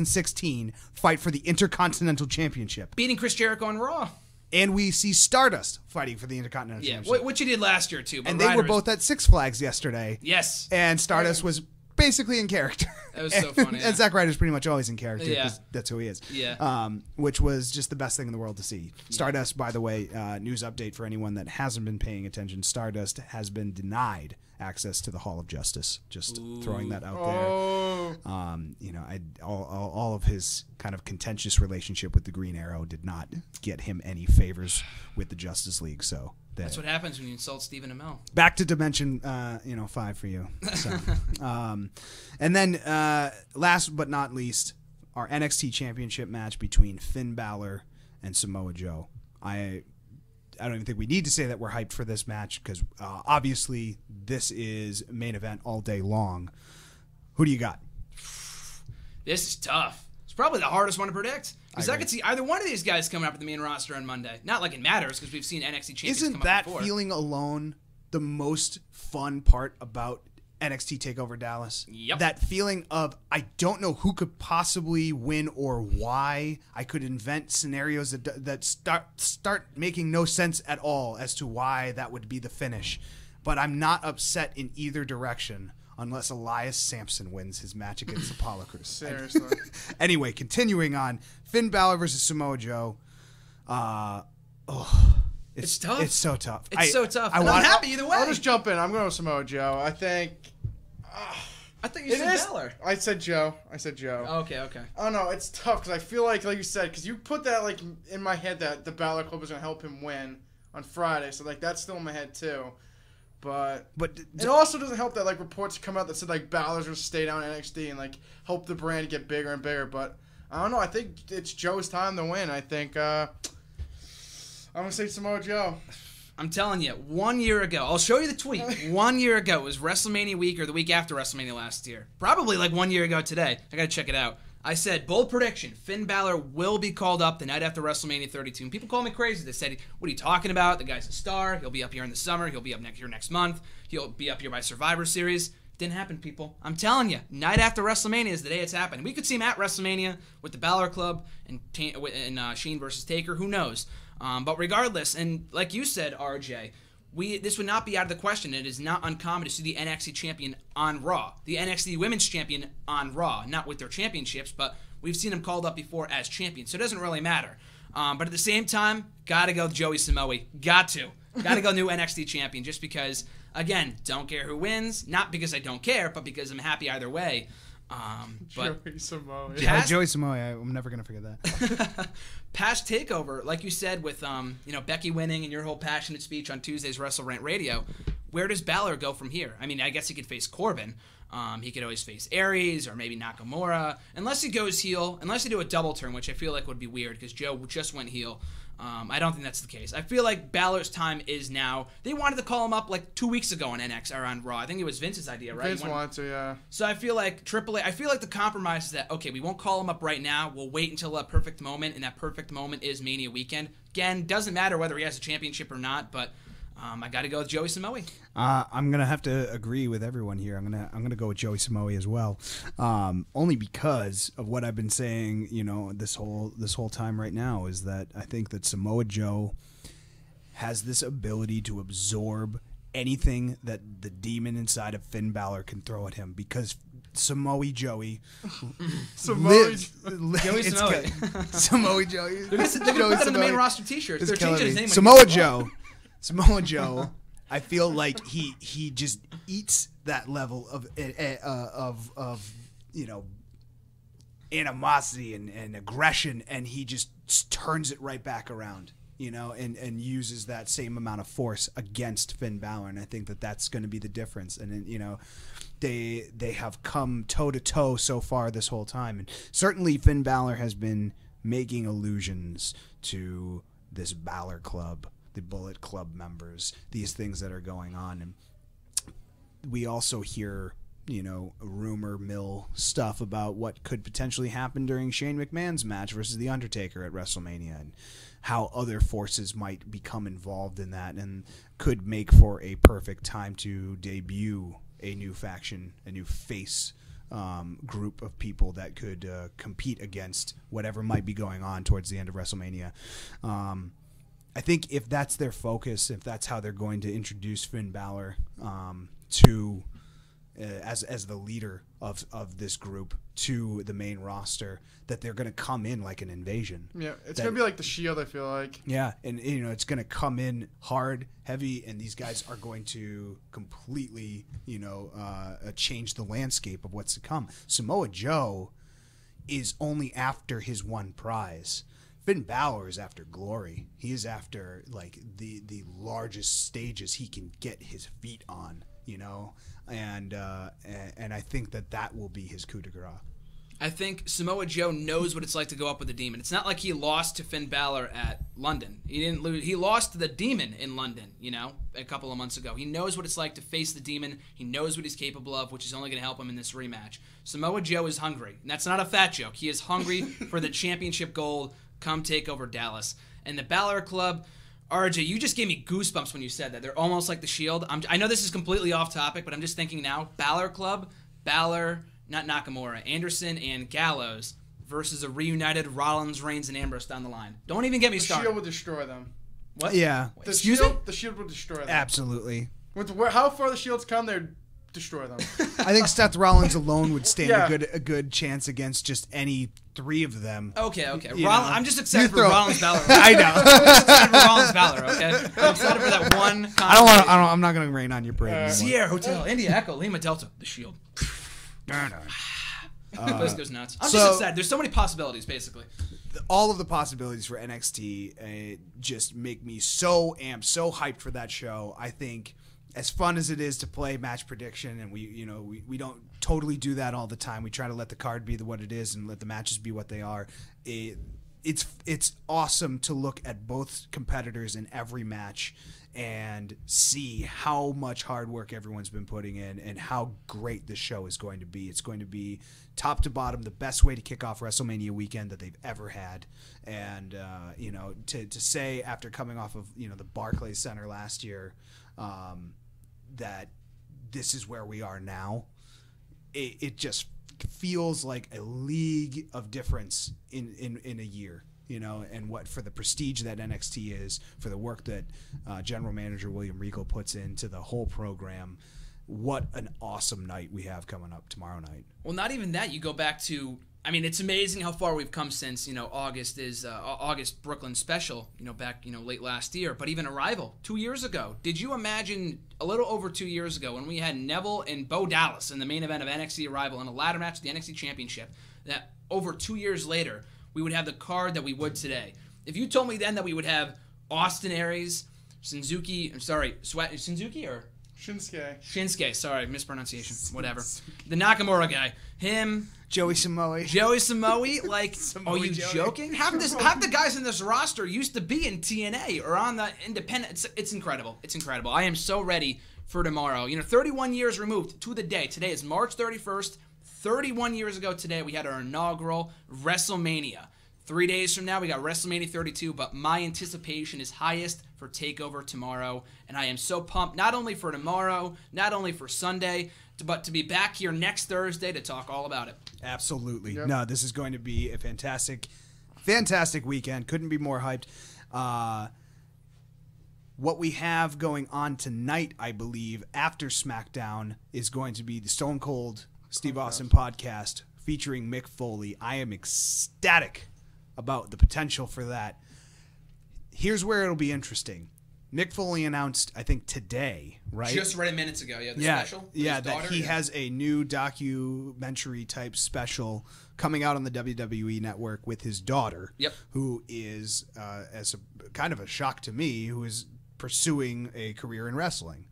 2016 fight for the Intercontinental Championship. Beating Chris Jericho on Raw. And we see Stardust fighting for the Intercontinental Championship. Which he did last year, too. And they were both at Six Flags yesterday. Yes. And Stardust was basically in character. That was so funny. And Zack Ryder's pretty much always in character because Yeah. that's who he is. Yeah. Which was just the best thing in the world to see. Stardust, by the way, news update for anyone that hasn't been paying attention, Stardust has been denied access to the Hall of Justice. Just throwing that out there. All of his kind of contentious relationship with the Green Arrow did not get him any favors with the Justice League. So that's what happens when you insult Stephen Amell. Back to Dimension 5 for you. So, and then last but not least, our NXT Championship match between Finn Balor and Samoa Joe. I don't even think we need to say that we're hyped for this match because obviously this is main event all day long. Who do you got? This is tough. It's probably the hardest one to predict. Because I could see either one of these guys coming up at the main roster on Monday. Not like it matters because we've seen NXT champions Isn't come that up before. feeling alone the most fun part about NXT TakeOver Dallas? Yep. That feeling of, I don't know who could possibly win or why. I could invent scenarios that start making no sense at all as to why that would be the finish. But I'm not upset in either direction unless Elias Sampson wins his match against Apollo Crews. Seriously. Anyway, continuing on. Finn Balor versus Samoa Joe. It's tough. It's so tough. It's so tough. I'm happy either way. I'll just jump in. I'm going with Samoa Joe. I think you said Balor. I said Joe. Okay. Oh no, it's tough because I feel like you said, because you put that like in my head that the Balor Club was gonna help him win on Friday, so like that's still in my head too. But it also doesn't help that like reports come out that said like Balor's gonna stay down in NXT and like help the brand get bigger and bigger. But I don't know. I think it's Joe's time to win. I think. I'm gonna say Samoa Joe. I'm telling you, 1 year ago, I'll show you the tweet. 1 year ago, it was WrestleMania week or the week after WrestleMania last year. Probably like 1 year ago today. I gotta check it out. I said, bold prediction, Finn Balor will be called up the night after WrestleMania 32. And people call me crazy. They said, what are you talking about? The guy's a star. He'll be up here in the summer. He'll be up here next month. He'll be up here by Survivor Series. Didn't happen, people. I'm telling you, night after WrestleMania is the day it's happening. We could see him at WrestleMania with the Balor Club and Shane versus Taker. Who knows? But regardless, and like you said, RJ, this would not be out of the question. It is not uncommon to see the NXT champion on Raw, the NXT Women's Champion on Raw, not with their championships, but we've seen them called up before as champions, so it doesn't really matter. But at the same time, gotta go Joey Samoa. Gotta go new NXT champion, just because, again, don't care who wins. Not because I don't care, but because I'm happy either way. But Joey Samoa. Yeah, Joey Samoa. I'm never gonna forget that. Past TakeOver, like you said, with Becky winning and your whole passionate speech on Tuesday's Wrestle Rant Radio, where does Balor go from here? I mean, I guess he could face Corbin. He could always face Aries or maybe Nakamura, unless he goes heel, unless they do a double turn, which I feel like would be weird because Joe just went heel. I don't think that's the case. I feel like Balor's time is now. They wanted to call him up like 2 weeks ago on NXT or on Raw. I think it was Vince's idea, right? Vince wanted to, yeah. So I feel like AAA. I feel like the compromise is that, okay, we won't call him up right now. We'll wait until that perfect moment, and that perfect moment is Mania weekend. Again, doesn't matter whether he has a championship or not, but I got to go with Joey Samoa. I'm gonna have to agree with everyone here. I'm gonna go with Joey Samoa as well, only because of what I've been saying. This whole time right now is that I think that Samoa Joe has this ability to absorb anything that the demon inside of Finn Balor can throw at him, because Samoa Joey lives. Joey Samoa. Samoa Joey. They're going to put that on the main roster T-shirts. They're changing his name. Samoa Joe, I feel like he just eats that level of animosity and aggression, and he just turns it right back around, and uses that same amount of force against Finn Balor, and I think that that's going to be the difference. And they have come toe to toe so far this whole time, and certainly Finn Balor has been making allusions to this Balor Club, the Bullet Club members, these things that are going on. And we also hear, rumor mill stuff about what could potentially happen during Shane McMahon's match versus The Undertaker at WrestleMania, and how other forces might become involved in that and could make for a perfect time to debut a new faction, a new face group of people that could compete against whatever might be going on towards the end of WrestleMania. I think if that's their focus, if that's how they're going to introduce Finn Balor to as the leader of this group to the main roster, that they're going to come in like an invasion. Yeah, it's going to be like the Shield, I feel like. Yeah, and it's going to come in hard, heavy, and these guys are going to completely, change the landscape of what's to come. Samoa Joe is only after his one prize. Finn Balor is after glory. He is after like the largest stages he can get his feet on, and I think that will be his coup de grace. I think Samoa Joe knows what it's like to go up with the Demon. It's not like he lost to Finn Balor at London. He didn't lose. He lost to the Demon in London, a couple of months ago. He knows what it's like to face the Demon. He knows what he's capable of, which is only going to help him in this rematch. Samoa Joe is hungry, and that's not a fat joke. He is hungry for the championship gold come TakeOver Dallas. And the Balor Club, RJ, you just gave me goosebumps when you said that. They're almost like the Shield. I know this is completely off topic, but I'm just thinking now, Balor Club, not Nakamura, Anderson and Gallows versus a reunited Rollins, Reigns, and Ambrose down the line. Don't even get me started. The Shield would destroy them. What? Yeah. The Shield would destroy them. Absolutely. How far the Shields come, they'd destroy them. I think Seth Rollins alone would stand a good chance against just any three of them. Okay. I'm just excited for Rollins Balor. I know. I'm just excited for Rollins Balor. Okay. I'm excited for that one. I'm not going to rain on your parade. Sierra Hotel, India Echo, Lima Delta, the Shield. The place goes nuts. I'm just excited. There's so many possibilities, basically. All of the possibilities for NXT just make me so amped, so hyped for that show. I think, as fun as it is to play match prediction, and we don't totally do that all the time. We try to let the card be what it is and let the matches be what they are. it's awesome to look at both competitors in every match and see how much hard work everyone's been putting in and how great this show is going to be. It's going to be top to bottom the best way to kick off WrestleMania weekend that they've ever had. And to say after coming off of the Barclays Center last year that this is where we are now, it just feels like a league of difference in a year. And what for the prestige that NXT is, for the work that General Manager William Regal puts into the whole program. What an awesome night we have coming up tomorrow night. Well, not even that. You go back to, it's amazing how far we've come since, August Brooklyn special, back, late last year. But even Arrival 2 years ago. Did you imagine a little over 2 years ago when we had Neville and Bo Dallas in the main event of NXT Arrival in a ladder match of the NXT Championship, that over 2 years later, we would have the card that we would today? If you told me then that we would have Austin Aries, Shinsuke, sorry, mispronunciation, whatever. The Nakamura guy, him, Joey Samoa, like, are you Joey. joking? Half the guys in this roster used to be in TNA or on the independent. It's incredible. It's incredible. I am so ready for tomorrow. 31 years removed to the day. Today is March 31st. 31 years ago today, we had our inaugural WrestleMania. 3 days from now, we got WrestleMania 32, but my anticipation is highest for TakeOver tomorrow, and I am so pumped, not only for tomorrow, not only for Sunday, but to be back here next Thursday to talk all about it. Absolutely. Yep. No, this is going to be a fantastic weekend. Couldn't be more hyped. What we have going on tonight, I believe, after SmackDown is going to be the Stone Cold Steve Austin podcast featuring Mick Foley. I am ecstatic about the potential for that. Here's where it'll be interesting. Mick Foley announced, I think today, right? Just read it minutes ago. Yeah, the special. Yeah, that he has a new documentary type special coming out on the WWE network with his daughter. Yep. Who is, as a kind of a shock to me, who is pursuing a career in wrestling.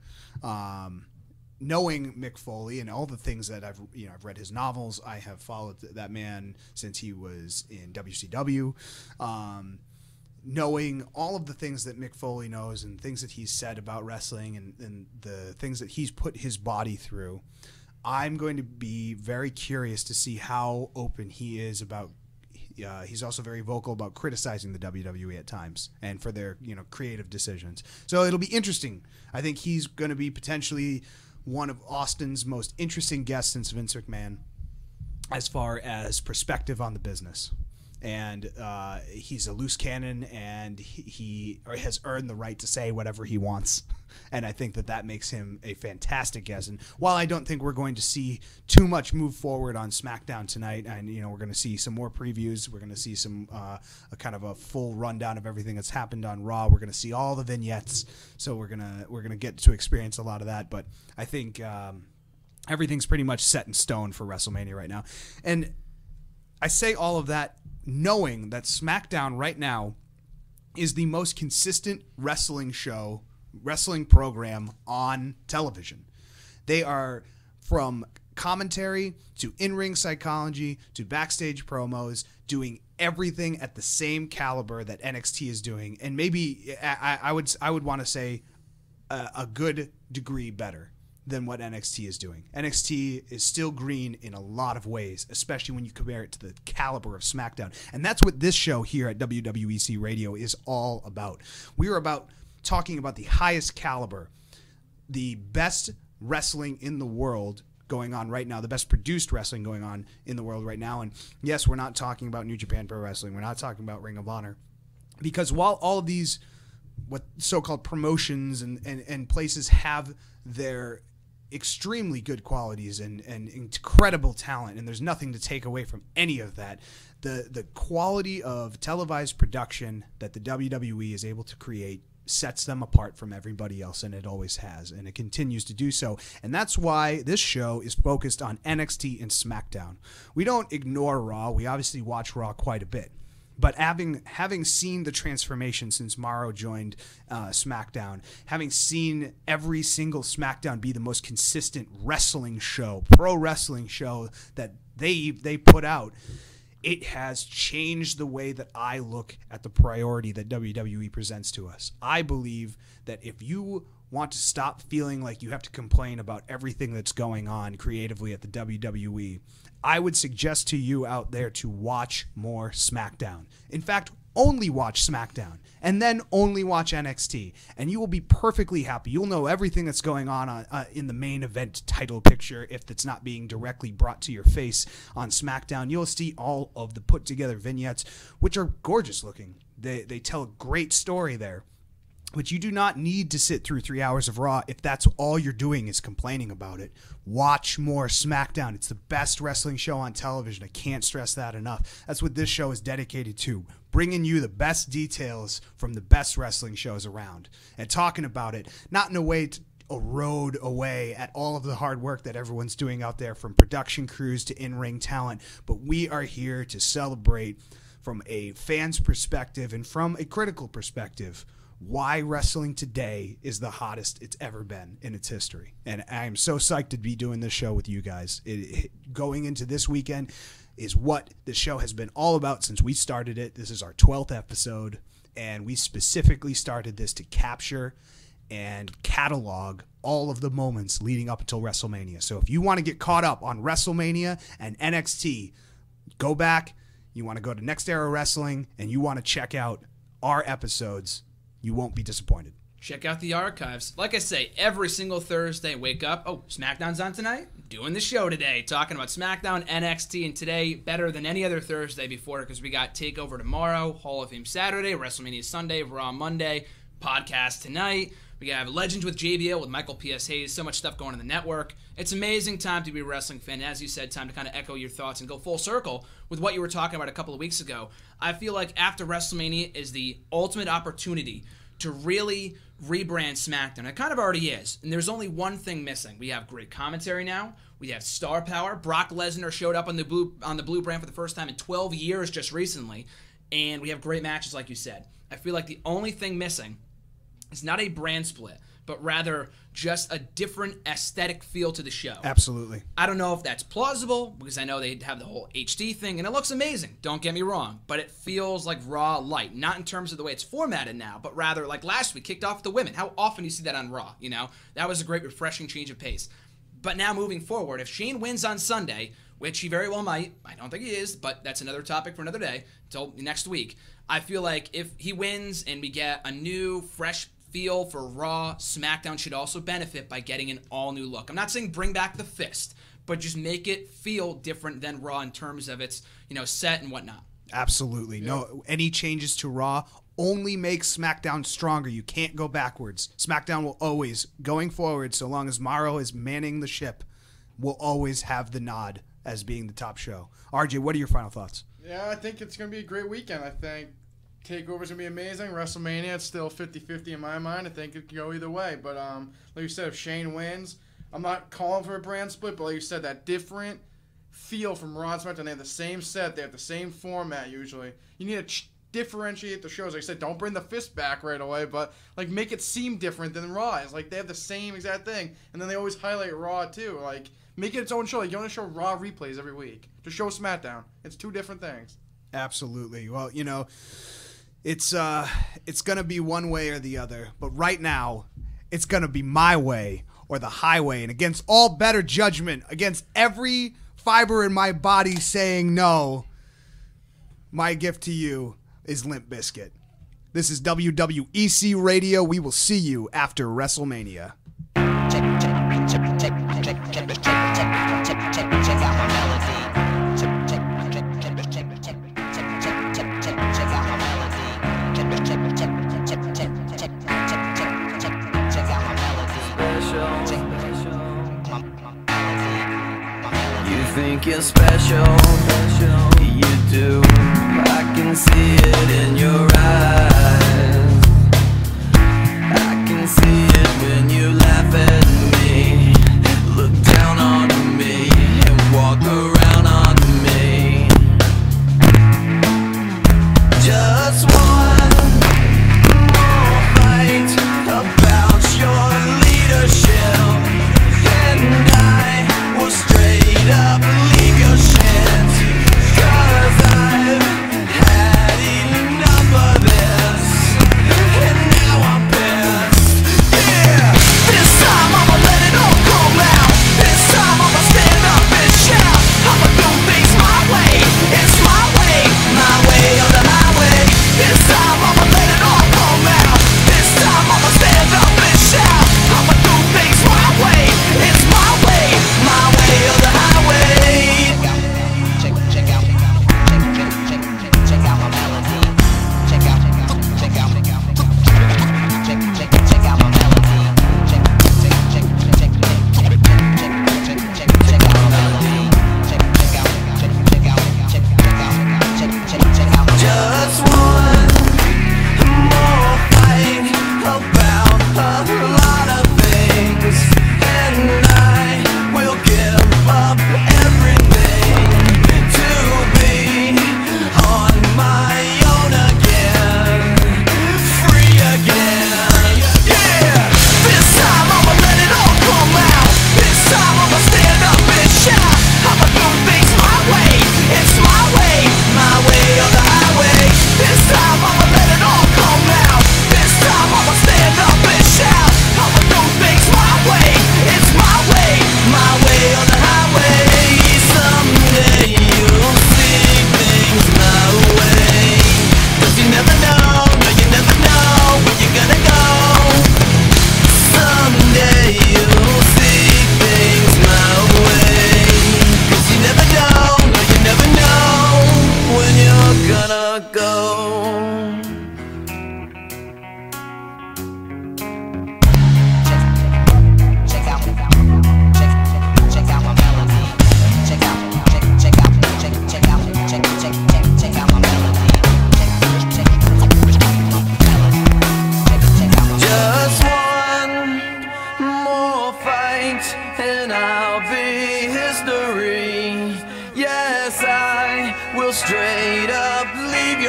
Knowing Mick Foley and all the things that I've read his novels, I have followed that man since he was in WCW. Knowing all of the things that Mick Foley knows and things that he's said about wrestling and the things that he's put his body through, I'm going to be very curious to see how open he is about. He's also very vocal about criticizing the WWE at times and for their creative decisions. So it'll be interesting. I think he's going to be potentially one of Austin's most interesting guests since Vince McMahon as far as perspective on the business. And he's a loose cannon, and he has earned the right to say whatever he wants. And I think that makes him a fantastic guest. And while I don't think we're going to see too much move forward on SmackDown tonight, and we're going to see some more previews, we're going to see some a kind of a full rundown of everything that's happened on Raw. We're going to see all the vignettes, so we're gonna get to experience a lot of that. But I think everything's pretty much set in stone for WrestleMania right now. And I say all of that knowing that SmackDown right now is the most consistent wrestling program on television. They are, from commentary to in-ring psychology to backstage promos, doing everything at the same caliber that NXT is doing, and maybe I would want to say a good degree better than what NXT is doing. NXT is still green in a lot of ways, especially when you compare it to the caliber of SmackDown. And that's what this show here at WWEC Radio is all about. We are about talking about the highest caliber, the best wrestling in the world going on right now, the best produced wrestling going on in the world right now. And yes, we're not talking about New Japan Pro Wrestling. We're not talking about Ring of Honor. Because while all of these what so-called promotions and places have their extremely good qualities and incredible talent, and there's nothing to take away from any of that, the quality of televised production that the WWE is able to create sets them apart from everybody else, and it always has, and it continues to do so. And that's why this show is focused on NXT and SmackDown. We don't ignore Raw. We obviously watch Raw quite a bit. But having seen the transformation since Morrow joined SmackDown, having seen every single SmackDown be the most consistent wrestling show, pro wrestling show that they put out, It has changed the way that I look at the priority that WWE presents to us. I believe that if you want to stop feeling like you have to complain about everything that's going on creatively at the WWE, I would suggest to you out there to watch more SmackDown. In fact, only watch SmackDown and then only watch NXT, and you will be perfectly happy. You'll know everything that's going on in the main event title picture if it's not being directly brought to your face on SmackDown. You'll see all of the put together vignettes, which are gorgeous looking. They tell a great story there. But you do not need to sit through 3 hours of Raw if that's all you're doing is complaining about it. Watch more SmackDown. It's the best wrestling show on television. I can't stress that enough. That's what this show is dedicated to, bringing you the best details from the best wrestling shows around and talking about it, not in a way to erode away at all of the hard work that everyone's doing out there, from production crews to in-ring talent, but we are here to celebrate from a fan's perspective and from a critical perspective why wrestling today is the hottest it's ever been in its history. And I am so psyched to be doing this show with you guys. Going into this weekend is what the show has been all about since we started it. This is our 12th episode, and we specifically started this to capture and catalog all of the moments leading up until WrestleMania. So if you want to get caught up on WrestleMania and NXT, go back. You want to go to Next Era Wrestling, and you want to check out our episodes. You won't be disappointed. Check out the archives. Like I say, every single Thursday, wake up. Oh, SmackDown's on tonight? Doing the show today. Talking about SmackDown, NXT, and today better than any other Thursday before, because we got TakeOver tomorrow, Hall of Fame Saturday, WrestleMania Sunday, Raw Monday, podcast tonight. We have Legends with JBL with Michael P.S. Hayes. So much stuff going on the network. It's an amazing time to be a wrestling fan. As you said, time to kind of echo your thoughts and go full circle with what you were talking about a couple of weeks ago. I feel like after WrestleMania is the ultimate opportunity to really rebrand SmackDown. It kind of already is. And there's only one thing missing. We have great commentary now. We have star power. Brock Lesnar showed up on the blue brand for the first time in 12 years just recently. And we have great matches, like you said. I feel like the only thing missing is not a brand split, but rather just a different aesthetic feel to the show. Absolutely. I don't know if that's plausible, because I know they have the whole HD thing, and it looks amazing. Don't get me wrong, but it feels like Raw light. Not in terms of the way it's formatted now, but rather like last week, kicked off the women. How often do you see that on Raw? You know, that was a great, refreshing change of pace. But now moving forward, if Shane wins on Sunday, which he very well might, I don't think he is, but that's another topic for another day, until next week. I feel like if he wins and we get a new, fresh feel for Raw, SmackDown should also benefit by getting an all-new look. I'm not saying bring back the fist, but just make it feel different than Raw in terms of its, set and whatnot. Absolutely. No, any changes to Raw only make SmackDown stronger. You can't go backwards. SmackDown will always, going forward, so long as Morrow is manning the ship, will always have the nod as being the top show. RJ, what are your final thoughts? Yeah, I think it's going to be a great weekend. I think TakeOver's going to be amazing. WrestleMania, it's still 50-50 in my mind. I think it could go either way. But like you said, if Shane wins, I'm not calling for a brand split, but like you said, that different feel from Raw and SmackDown. They have the same set. They have the same format usually. You need to differentiate the shows. Like I said, don't bring the fist back right away, but like make it seem different than Raw. It's like they have the same exact thing, and then they always highlight Raw too. Like make it its own show. Like you don't show Raw replays every week. Just show SmackDown. It's two different things. Absolutely. Well, it's gonna be one way or the other, but right now it's gonna be my way or the highway, and against all better judgment, against every fiber in my body saying no, my gift to you is Limp Bizkit. This is WWEC Radio. We will see you after WrestleMania. Check out my melody. Think you're special, you do. I can see it in your eyes. I can see it when you laugh at me, look down on me, and walk around on me. Just one more fight about your leadership, and I will straight up leave your shit, 'cause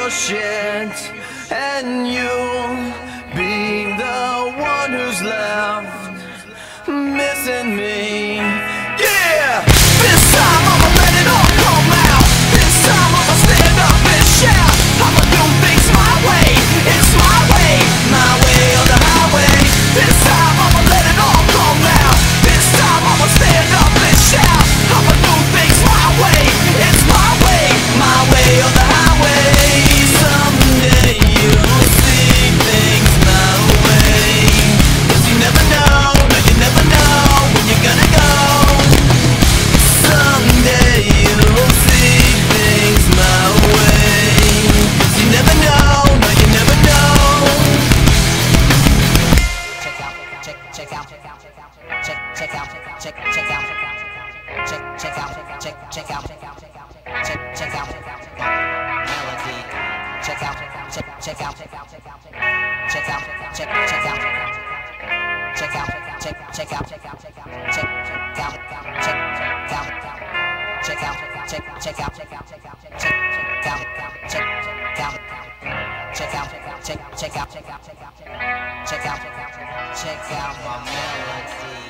bullshit, and you'll be the one who's left missing me. Yeah! This time I'ma let it all come out. This time I'ma stand up and shout. I'ma do things my way. It's my way or the highway. This time I'ma let it all come out. This time I'ma stand up and shout. I'ma do things my way. It's my way or the highway. Someday you'll see things my way. 'Cause you never know, no, you never know when you're gonna go. Someday you'll see things my way. 'Cause you never know, no, you never know. Check out melody. Check out my melody.